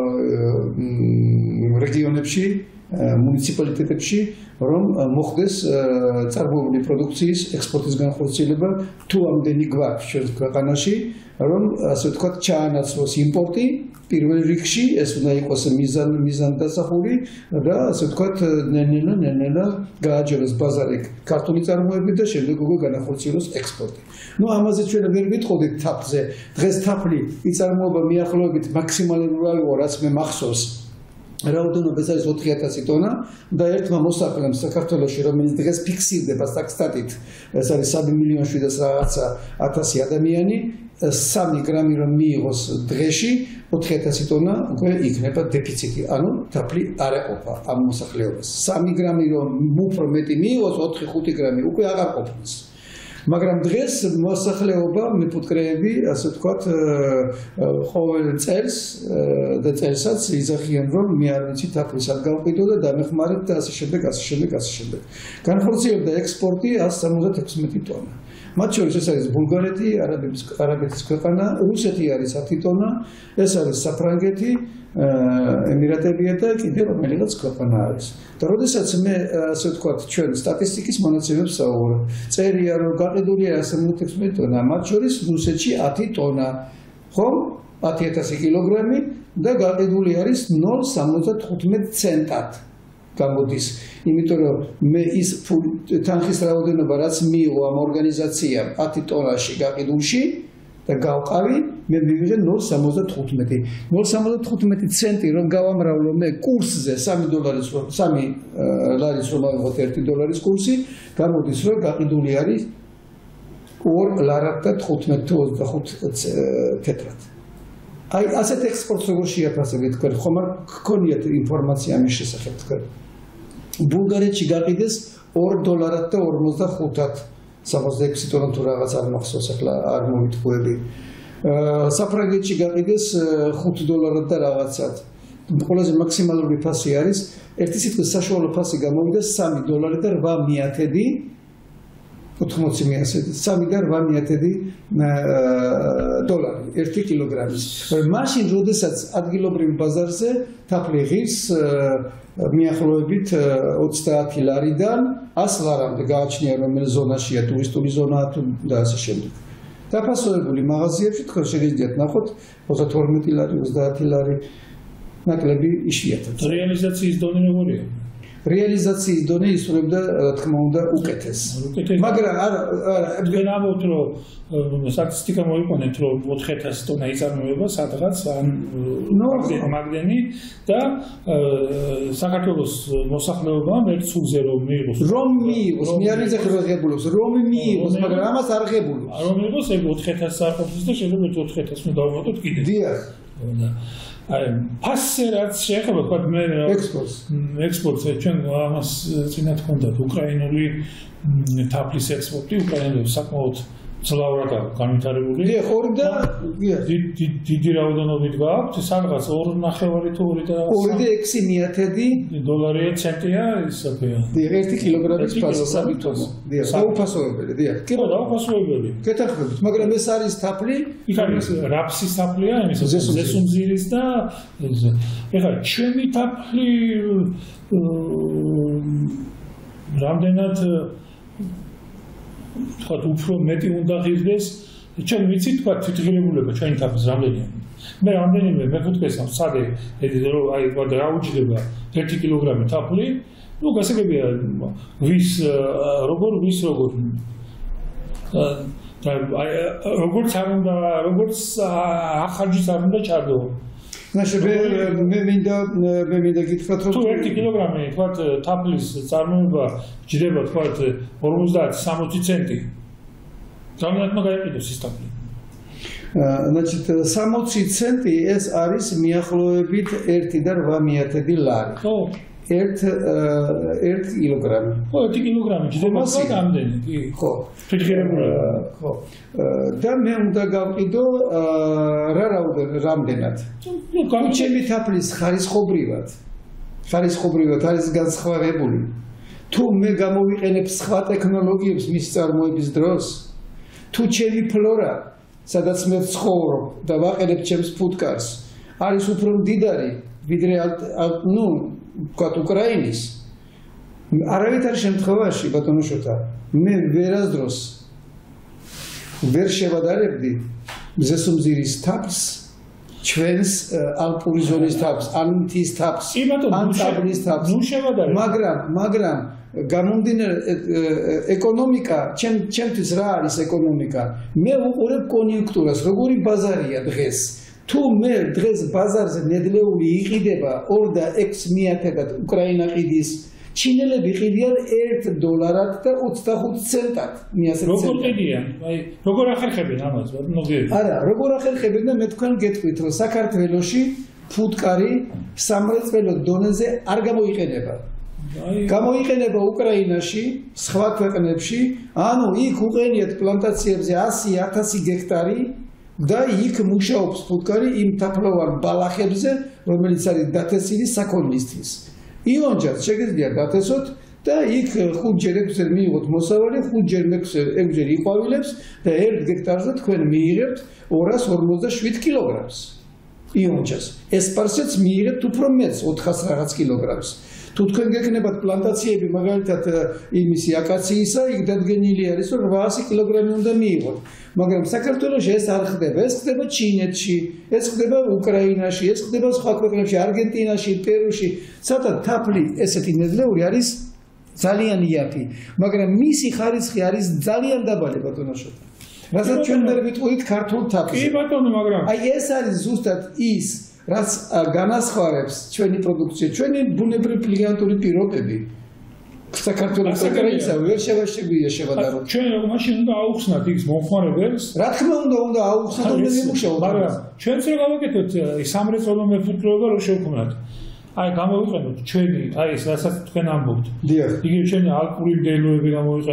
რეგიონებში, მუნიციპალიტეტებში, რომ მოხდეს წარმოებული პროდუქციის ექსპორტის განხორციელება თუ ამდენი გვაქვს ჩვენს ქვეყანაში, რომ ასე ვთქვათ, ჩაანაცვლოს იმპორტი პირველ რიგში, ეს უნდა იყოს მიზანდასახული და ასე ვთქვათ, ნელა გააჯეროს ბაზარი ქართული წარმოებით და შემდეგ უკვე განახორციელოს ექსპორტი. ნუ ამაზე ჩვენ ვერ ვიტყოდით თაფლზე. დღეს თაფლი იწარმოება მიახლოებით მაქსიმალურად იყო, რაც მე მახსოვს. რაოდენობის არის 4000 ტონა და ერთმა მოსახლემ საქართველოში, რომელიც დღეს ფიქსირდება სტატისტიკით, ეს არის 3,700,000 ადამიანი, 3 გრამი რომ მიიღოს დღეში 4000 ტონა უკვე იქნება დეფიციტი. ანუ თაფლი არ ეყოფა ამ მოსახლეობას. 3 გრამი რომ უფრო მეტი მიიღოს 4-5 გრამი უკვე აღარ ყოფნის. მაგრამ დღეს მოსახლეობა მეფუტკრეები, ასე ვთქვათ, ყოველ წელს და წელსაც იძახიან, რომ მე არ ვიცი თაფლის არ გავყიდო და დამეხმარეთ და ასე შემდეგ. განხორციელდა ექსპორტი 176 ტონა. მათ შორის ეს არის ბულგარეთი, არაბეთის ქვეყანა, რუსეთი არის 10 ტონა, ეს არის საფრანგეთი, ემირატებია და კიდევ რომელიღაც ქვეყანა არის. და როდესაც მე ასე ვთქვათ, ჩვენ სტატისტიკის მონაცემებს საუბრობ, წერია რომ გაყიდულია 116 ტონა, მათ შორის რუსეთში 10 ტონა, ხომ? 10000 კილოგრამი და გაყიდული არის 0,75 ცენტად. გამოდის, იმიტომ რომ მე ის თანხის რაოდენობა რაც მიიღო ამ ორგანიზაციამ 10 ტონაში გაყიდულში და გავყავი, მე მივიღე 0,75. 0,75 ცენტი რომ გავამრავლო მე კურსზე 3 დოლარის რომ 3 ლარის რომ ავიღოთ 1 დოლარის კურსი, გამოდის რომ გაყიდული არის 2 ლარად და 15 თუ 25 თეთრად. აი ასეთ ექსპორტს როგორ შეაფასებთ თქვენ? ხომ არ გქონიათ ინფორმაცია ამის შესახებ თქვენ? ბულგარეთში გაყიდეს 2 დოლარად და 45-ად 66 ტონა თუ რაღაც არ მახსოვს ახლა არ მომიტყუები. საფრანგეთში გაყიდეს 5 დოლარად და რაღაცად. ყველაზე მაქსიმალური ფასი არის, ერთი სიტყვის საშუალო ფასი გამოვიდა 3 დოლარი და 8/100 80 3 და 8/100 დოლარი 1 კილოგრამის. მაშინ როდესაც ადგილობრივ ბაზარზე თაფლი ღირს მიახლოებით 30 ლარიდან 100 ლარამდე გააჩნია, რომელი ზონაშია ტურისტული ზონა და ასე შემდეგ. დაფასოებული მაღაზიებში თქვენ შეგიძლიათ ნახოთ 32 ლარი, 30 ლარი ნაკლები იშვიათად. რეალიზაციის დონე როგორია? რეალიზაციის დონე ისურვებდა, რა თქმა უნდა, უკეთეს. მაგრამ არა, თქვენ ამბობთ, რომ სტატისტიკა მოიყონეთ, რომ 4000 ტონა იწარმოება სადღაც მაგდენი და საქართველოს მოსახლეობამ ერთ სულზე რომ მიიღოს. რომ მიიღოს, მე არ ვიძახი რომ ღებულობს, რომ მიიღოს, მაგრამ ამას არ ღებულობს. რომ მიიღოს, ეგ 4000 არ ყოფნის და შეიძლება 4000 უნდა დავუმატოთ კიდე. დიახ. აი, ფასზე რაც შეეხება, თქვა მე ექსპორტს ჩვენ ამას წინათ ჰქონდათ უკრაინული თაფლის ექსპორტი, უკრაინელებს საკმაოდ ძლავრად განვითარებული. დიახ, ორი და დიდი რაოდენობით გააქვთ, სადღაც 2.5 თუ 2.6 დოლარია ცენტია ისაფია. დიახ, 1 კილოგრამის ფასი საბიტონო. დიახ, დაუფასოებელი, დიახ. კი, დაუფასოებელი. გეთახმებით, მაგრამ ეს არის თაფლი, იქ არის რაფსის თაფლია, იმის ზესუმზირის და ეხლა ჩემი თაფლი რამდენად თქვა უფრო მეტი უნდა ღირდეს, ჩვენ ვიცით თქვა თვითღირებულება ჩვენი თაფლის რამდენია. მე რამდენიმე მეფუტკრეს სცადე, აი რა უჯდება 1 კილოგრამი თაფლი, ну გასაგებია ვის როგორ როგორც არ უნდა, როგორც ახალჯის არ უნდა ჩადო. მე მინდა გითხრათ, რომ თუ 1 კილოგრამი თქვა თაფლის წარმოება ჯდება თქვა 50-60 ცენტი. ძალიან მაგარი ყიდოს ის თაფლი. значит 60 ცენტი ეს არის მიახლოებით 1.8 ლარი. ხო. 1 კილოგრამი. ხო, 1 კილოგრამი ჯდომასა ამდენი, კი. ხო. ფიქსირებული. ხო. და მე უნდა გავყიდო რამდენად? ჩემი თაფლის ხარისხობრივად არის განსხვავებული. თუ მე გამოვიყენებ სხვა ტექნოლოგიებს მის წარმოების დროს, თუ ჩემი ფლორა, სადაც მე ვცხოვრობ და ვაყენებ ჩემს ფუტკარს, არის უფრო მდიდარი, ვიდრე ვთქვათ უკრაინის. არავითარ შემთხვევაში, ბატონო შოთა, მე ვერასდროს ვერ შევადარებდი მზესუმზირის თაფლს, ჩვენს ალპური ზონის თაფლს, ან მთის თაფლს, ან წაბლის თაფლს. მაგრამ გამომდინარე ეკონომიკა, ჩემთვის რა არის ეკონომიკა? მე ვუყურებ კონიუნქტურას, როგორი ბაზარია დღეს. თუ მე დღეს ბაზარზე ნედლეული იყიდება 2.6 მიათედად უკრაინა ყიდის, ჩინელები ყიდიან $1.25 მიასე. როგორ ყიდიან? აი, როგორ ახერხებენ ამას? არა, როგორ ახერხებენ და მე თქვენ გეტყვით, რომ საქართველოში ფუტკარი სამრეწველო დონეზე არ გამოიყენება. გამოიყენება უკრაინაში, სხვა ქვეყნებში, ანუ იქ უყენიათ პლანტაციებზე 100-1000 გექტარი და იქ მუშაობს ფუტკარი იმ თაფლოვან ბალახებზე, რომელიც არის დათესილი საქონლისთვის. იონჯას შეგიძლია დათესოთ და იქ 5-ჯერ 6-ჯერ მიიღოთ მოსავალი, 5-ჯერ 6-ჯერ იყვავილებს და 1 გექტარზე თქვენ მიიღებთ 257 კილოგრამს. იონჯას. ესპარსეც მიიღებთ უფრო მეტს 400 რაღაც კილოგრამს. თუ თქვენ გეკნებათ პლანტაციები, მაგალითად იმისი აკაციისა, იქ დადგენილი არის, რომ 800 კილოგრამი უნდა მიიღოთ. მაგრამ საქართველოში ეს არ ხდება. ეს ხდება ჩინეთში, ეს ხდება უკრაინაში, ეს ხდება სხვა ქვეყნებში, არგენტინაში, პერუში. სადაც თაფლი ესეთი ნედლეული არის ძალიან იაფი, მაგრამ მისი ხარისხი არის ძალიან დაბალი, ბატონო შოთა. რასაც ჩვენ ვერ ვიტყვით ქართულ თაფლს. კი ბატონო, მაგრამ აი ეს არის ზუსტად ის რაც განასხვავებს ჩვენი პროდუქცია, ჩვენი ბუნებრივი კლიმატური პირობები. საქართველოს ეკრანისა ვერ შევაშებია შევადაროთ. ჩვენ მაშინ უნდა აუხსნათ ის მომხმარებელს. რა თქმა უნდა აუხსნათ და მემუშაოთ. მაგრამ ჩვენც რო გავაკეთოთ სამრეწველო მეფუტკრეობა რო შევქმნათ. აი გამოვიყენოთ ჩვენი, აი ეს რასაც თქვენ ამბობთ. იგივე ჩვენი ალპური მდელოები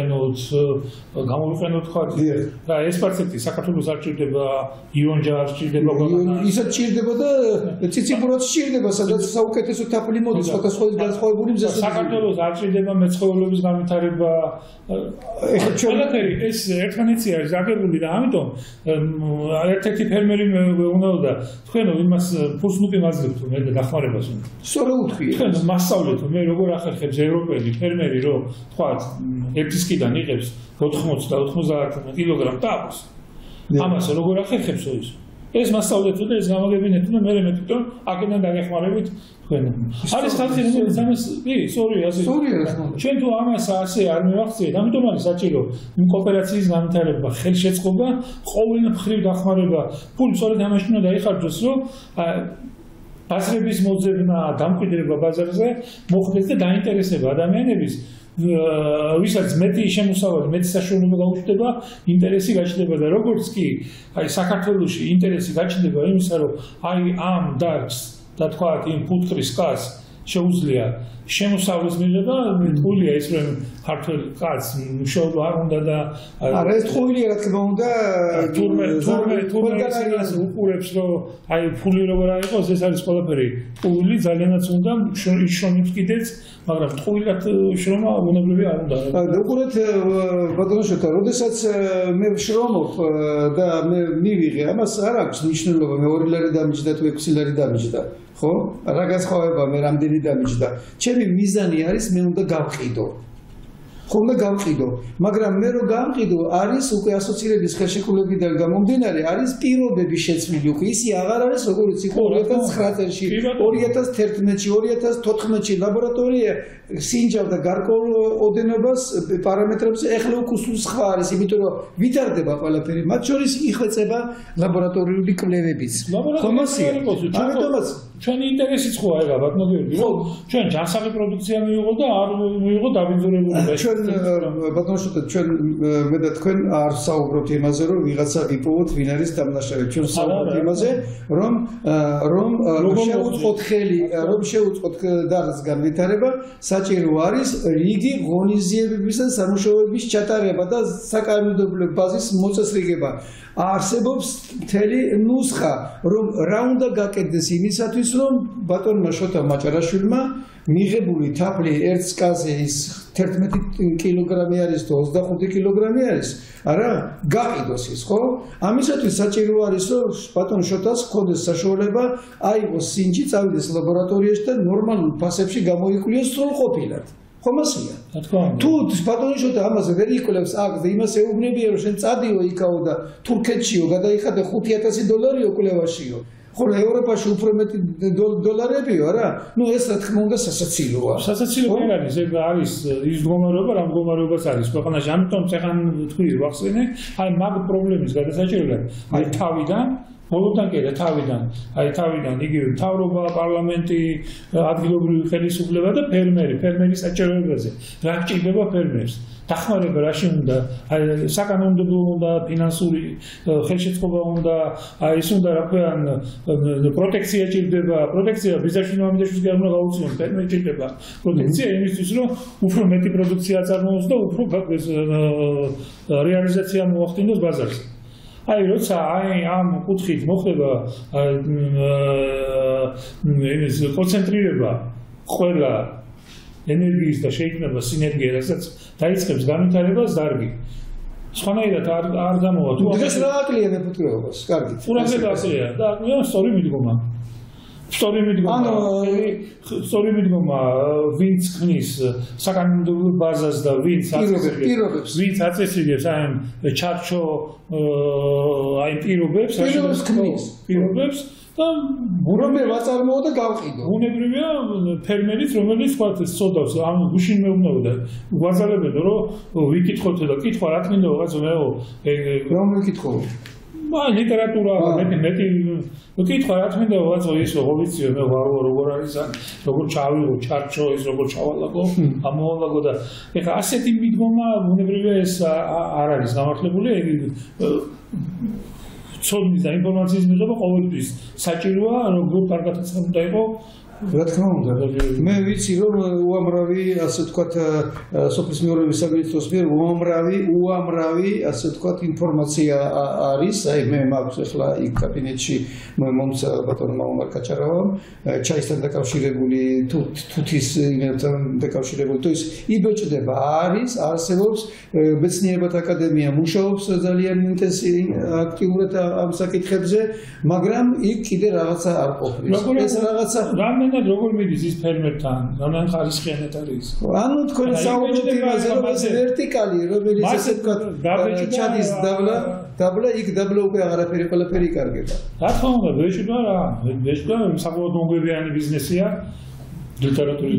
გამოვიყენოთ ხარ. რა ესპარსეთი საქართველოს არ ჭირდება, იონჯა არ ჭირდება, ისაც ჭირდება და ციციბურაც ჭირდება, სადაც საუკეთესო თაფლი მოდის, სხვადასხვა განსხვავებული მზესუმზირი. საქართველოს არ ჭირდება მეცხოველეობის განვითარება. ეხლა ყველაფერი ეს ერთმანეთში არის აგებული და ამიტომ ერთ-ერთი ფერმერი უნდა თქვენო იმას ფულს ნუ გიმაძლევთ მე და დახმარებას უნდა. სწორად უთქვია. თქვენ მასწავლეთ მე როგორ ახერხებს ევროპელი ფერმერი რომ თქვა ერთისკიდან იღებს 80 და 90 კილოგრამ თაფლს. ამას როგორ ახერხებს ის? ეს მასწავლეთ და ეს გამოგებინეთ და მე მეტყვით აქედან დაგეხმარებით თქვენ. არის ხალხი რომელიც ამას კი, სწორია ასე. ჩვენ თუ ამას ასე არ მივახციეთ, ამიტომ არის საჭირო იმ კოოპერაციის განვითარება, ხელშეწყობა, ყოველ მხრივ დახმარება. ფული სწორედ ამაში უნდა დაიხარჯოს, რომ ბაზრების მოძებნა, დამკვიდრება ბაზარზე მოხდეს და დაინტერესება ადამიანების, ვისაც მეტი შემოსავალი, მეტი საშუალება გაუჩნდება, ინტერესი გაჩნდება და როგორც კი აი საქართველოში ინტერესი გაჩნდება იმისა, რომ აი ამ დარგს და თქვა იმ ფუტკრის კაცს შეუძლია შემოსავლის მიღება, თქულია ის რომ ქართველ კაცს მუშაობა არ უნდა და არა ეს თქულია რა თქმა უნდა თურმე ის უყურებს რომ აი ფული როგორ აიყოს ეს არის ყველაფერი ფული ძალიანაც უნდა შრომით კიდეც მაგრამ თქვილად შრომა უნებრივი არ უნდა უყურეთ ბატონო შოთა როდესაც მე ვშრომობ და მე მივიღე ამას არ აქვს მნიშვნელობა მე 2 ლარი დამიჯდა თუ 6 ლარი დამიჯდა ხო რა განსხვავება მე რამდენი დამიჯდა ჩემი მიზანი არის მე უნდა გავყიდო ხომ და გავყიდო მაგრამ მე რო გავყიდო არის უკვე ასოცირების ხელშეკრულებიდან გამომდინარე არის პირობები შეცვლილი უკვე ისი აღარ არის როგორც იყო 2009 წელს 2011-ში 2014-ში ლაბორატორია სინჯავდა გარკვეულ ოდენობას პარამეტრებზე, ეხლა უკვე სულ სხვა არის, იმიტომ რომ ვითარდება ყველაფერი, მათ შორის იხვეწება ლაბორატორიული კვლევებიც. ხომასია. ამიტომაც ჩვენი ინტერესიც ხო აიღა ბატონო გიორგი, რომ ჩვენ ჯანსაღი პროდუქცია მივიღო და არ მივიღო დაბინძურებული. ჩვენ ბატონო შუთა ჩვენ მე და თქვენ არ საუბრობთ იმაზე, რომ ვიღაცა ვიპოვოთ, ვინ არის დამნაშავე. ჩვენ საუბრობთ იმაზე, რომ შეუწყოთ დაღის განვითარება, საჭირო არის რიგი ღონისძიებების და სამუშაოების ჩატარება და საკანონმდებლო ბაზის მოწესრიგება. არსებობს მთელი ნუსხა, რომ რა უნდა გაკეთდეს იმისათვის, რომ ბატონმა შოთა მაჭარაშვილმა მიღებული თაფლი ერთ სკაზე ის 11 კილოგრამი არის თუ 25 კილოგრამი არის, არა, გაყიდოს ის, ხო? ამისათვის საჭირო არის, რომ ბატონ შოთას ჰქონდეს საშუალება აიღოს სინჯი, წავიდეს ლაბორატორიაში და ნორმალურ ფასებში გამოიკვლიოს სრულყოფილად. ხომასია. თუ ბატონი შოთა ამაზე ვერ იკვლევს აქ და იმას ეუბნებია, რომ შენ წადიო იქაო და თურქეთშიო გადაიხადე $5,000 კვლევაშიო. ხო, ევროპაში უფრო მეტი დოლარებიო, რა? ნუ ეს რა თქმა უნდა სასაცილოა. სასაცილო არ არის, ეგ არის ის მდგომარეობა, რა მდგომარეობაც არის ქვეყანაში. ამიტომ წეხან თქვი ვახსენე, აი მაგ პრობლემის გადასაჭირებლად, აი თავიდან ბოლოდან კი და თავიდან იგივე მთავრობა, პარლამენტი, ადგილობრივი ხელისუფლება და ფერმერი საჭიროებაზე. რა გჭირდება ფერმერს? დახმარება რაში უნდა? აი საკანონმდებლო უნდა, ფინანსური ხელშეწყობა უნდა, აი ის უნდა რა ქვია, პროტექცია ჭირდება, პროტექცია ბიზნესში მომდეშვის გარდა გაუწიონ, ფერმერი ჭირდება. პროტექცია იმისთვის, რომ უფრო მეტი პროდუქცია აწარმოოს და უფრო რეალიზაცია მოახდინოს ბაზარზე. აი როცა ამ კუთხით მოხდება ეს კონცენტრირება ყველა ენერგიის და შეიქმნება სინერგია, რასაც დაიწყებს განვითარებას დარგი. სხვანაირად არ გამოვა. თუ ეს რა აკლია მეფუტკრეობას, კარგით. ყურადღება აკლია და სწორი მიდგომა. სწორი მიდგომა ვინც ქმნის საკანონმდებლო ბაზას და ვინც აწესრიგებს აი ჩარჩო აი პირობებს ქმნის და ბუნებრივია ვაწარმოო და გავყიდო. ბუნებრივია ფერმერიც, რომელიც თქვათ სწოდავს, ამ გუშინ მეუბნებოდა, გვაზარებედო, რომ ვიკითხოთ და კითხვა რა თქმა უნდა რაღაც მეო რომ ვიკითხო. ლიტერატურა მეტი კითხვა რა თქმა უნდა ვაწო ის როგორ ვიციო მე როგორ არის ან როგორ ჩავიღო ჩარჩო ის როგორ ჩავალაგო ამოვალაგო და ეხლა ასეთი მიდგომა ბუნებრივია ეს არ არის გამართლებული ცოდნის და ინფორმაციის მიღება ყოველთვის საჭიროა როგორ კარგად უნდა იყოს რა თქმა უნდა მე ვიცი რომ უამრავი ასე ვთქვათ სოფლის მეურნეობის სამინისტროს მიერ უამრავი ასე ვთქვათ ინფორმაცია არის აი მე მაქვს ახლა იქ კაბინეტში მომცა ბატონმა ომარ კაჭარავამ ჩაისთან დაკავშირებული თუთის ინერთან დაკავშირებული თუ ის იბეჭდება არის არსებობს მეცნიერებათა აკადემია მუშაობს ძალიან აქტიურად ამ საკითხებზე მაგრამ იქ კიდე რაღაცა არ ყოფნის ეს რაღაცა რამდენად როგორ მიდის ის ფერმერთან რამდენ ხარისხიანად არის ანუ თქვენ საუბრობთ იმაზე რომ ეს ვერტიკალი რომელიც ესე ვთქვათ ჩადის დაბლა იქ დაბლა უკვე აღარაფერი ყველაფერი იკარგება რა თქმა უნდა ვეჭდა რა ვეჭდა საკუთარ მომგვევიანი ბიზნესია ლიტერატურის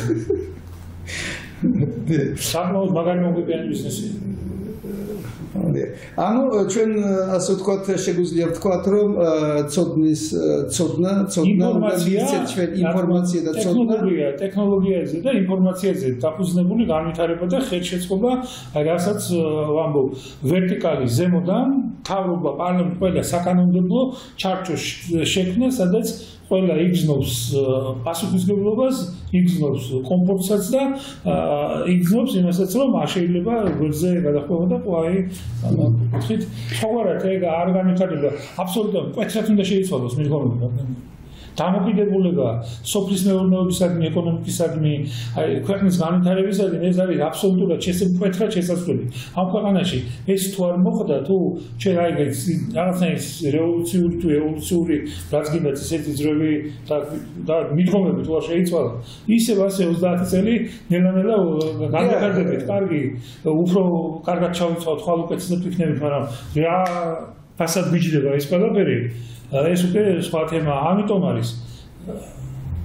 ბიზნესი საკმაოდ მაგარი მომგვევიანი ბიზნესია ანუ ჩვენ ასე ვთქვათ შეგვიძლია ვთქვათ რომ ცოდნა ინფორმაცია და ცოდნა ტექნოლოგიაზე და ინფორმაციაზე დაფუძნებული განვითარება და ხელშეწყობა რასაც ვამბობ ვერტიკალი ზემოდან მთავრობა პარლამენტი ყველა საკანონმდებლო ჩარჩოს შექმნა სადაც ყველა იგრძნობს პასუხისმგებლობას, იგრძნობს კომფორტსაც და იგრძნობს იმასაც, რომ არ შეიძლება გვერდზე გადახვევა და აი ვთქვით, სხვაგვარად ეგ არ განვითარდება. აბსოლუტურად მკვეთრად უნდა შეიცვალოს მიდგომები. დამოკიდებულება სოფლის მეურნეობისადმი, ეკონომიკისადმი, აი ქვეყნის განვითარებისადმი ეს არის აბსოლუტურად მკვეთრად შესაძლებელი. ამ ქვეყანაში ეს თუ არ მოხდა, თუ ჩვენ აი რაღაცნაირი რევოლუციური თუ ევოლუციური რაც გინდათ ისეთი ძროები და მიდგომები თუ არ შეიცვალა, ისევ ასე 30 წელი ნელა-ნელა განვითარდებით. კარგი, უფრო კარგად ჩავიცვალოთ, ხვალ უკეთესად ვიქნებით, მაგრამ რა ფასად მიჯდება ეს ყველაფერი? ეს უკვე სხვა თემა, ამიტომ არის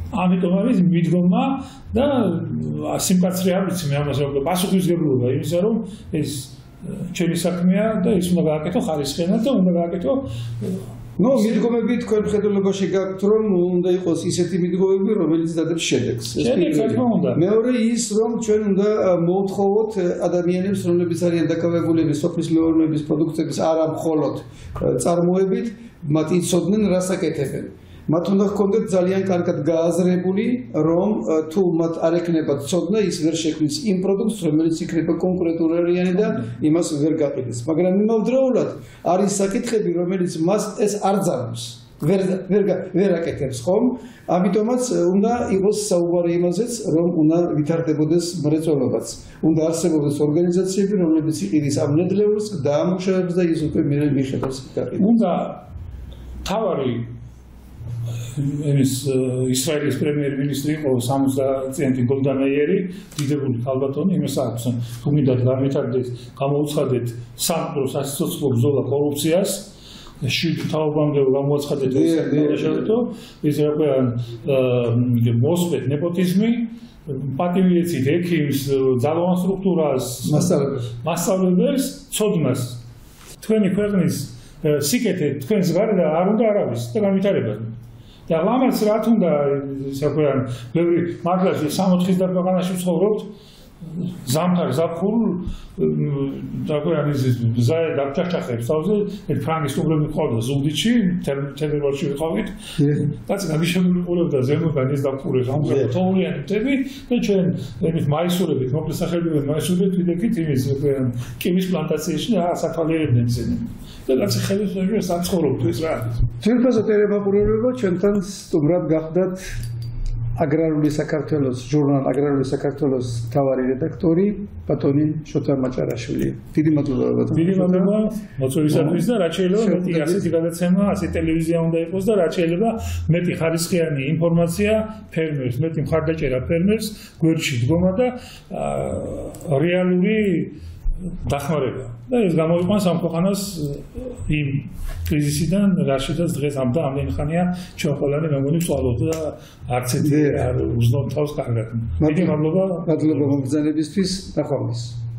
ამიტომ არის მიდგომა და სიმკაცრე არ ვიცი მე ამას რა ვქო პასუხისმგებლობა იმისა რომ ეს ჩემი საქმეა და ის უნდა გააკეთო ხარისხიანად და უნდა გააკეთო ნუ მიდგომები თქვენ მხედველობაში გაქვთ რომ უნდა იყოს ისეთი მიდგომები რომელიც დადებს შედეგს ეს პირველი მეორე ის რომ ჩვენ უნდა მოვთხოვოთ ადამიანებს რომლებიც არიან დაკავებულები სოფლის მეურნეობის პროდუქტების არა მხოლოდ წარმოებით მათ იცოდნენ რას აკეთებენ მათ უნდა ჰქონდეთ ძალიან კარგად გააზრებული რომ თუ მათ არ ექნებათ ცოდნა ის ვერ შექმნის იმ პროდუქტს რომელიც იქნება კონკურენტულარიანი და იმას ვერ გაყიდეს მაგრამ იმავდროულად არის საკითხები რომელიც მას ეს არ ძარავს ვერ აკეთებს ხომ ამიტომაც უნდა იყოს საუბარი იმაზეც რომ უნდა ვითარდებოდეს მრეწველობაც უნდა არსებობდეს ორგანიზაციები რომლებიც იყიდის ამ ნედლეულს დაამუშავებს და ის უკვე მიხედავს გაყიდოს უნდა თავარი ისრაელის პრემიერ-მინისტრი იყო 60-წლიანი გოლდა მეიერი, დიდებული ქალბატონი, იმას აქვს, თუ მინდათ განვითარდეს, გამოუცხადეთ სამყაროს სასიცოცხლო ბრძოლა კორუფციას, თავობამდე გამოუცხადეთ ეს მოსვეთ ნეპოტიზმი, პატივიეცით ექიმს, ძალოვან სტრუქტურას, მასწავლებელს, ცოდნას. თქვენი ქვეყნის სიკეთე თქვენს გარდა არ უნდა არავის და განვითარებათ. და ლამაც რა თუნდა საკვიან ბევრი მაგალითი 60-ის დაგვეყანაში ვცხოვრობთ ზამთარ ზაფხულ დაკვიან ის ზაი დაფჭახებს თავზე ერთ ფრანგის უბრალოდ ყავდა ზუგდიდში თებერვალში ვიყავით კაცი გამიშენებული ყურებდა ზემოდან ის დაფურეს ამგვარად თოვლიანი მთები და ჩვენ ეს მაისურებით მოკლესახელები მაისურებით ვიდექით იმის კიმის პლანტაციაში ასაფალიერებდნენ ისინი და კაცი ხელისუფლებას სამცხოვრებო ის რა არის თვითონაც ერებაყურებება ჩვენთან სტუმრად გახდათ აგრარული საქართველოს ჟურნალ აგრარული საქართველოს თავარი რედაქტორი ბატონი შოთა მაჭარაშვილი. დიდი მადლობა ბატონო. დიდი მადლობა მოწვევისათვის და რაც შეიძლება მეტი ასეთი გადაცემა, ასეთი ტელევიზია უნდა იყოს და რაც შეიძლება მეტი ხარისხიანი ინფორმაცია ფერმერს, მეტი მხარდაჭერა ფერმერს, გვერდში დგომა და რეალური დახმარება. და ეს გამოიყვანს ამ ქვეყანას იმ კრიზისიდან, რაშიდაც დღეს ამდენი ხანია ჩვენ ყველანი მეგონი ვწვალოთ და არც ერთი არ უზნოთ თავს კარგად. დიდი მადლობა მოგზაურობისთვის, ნახვამდის.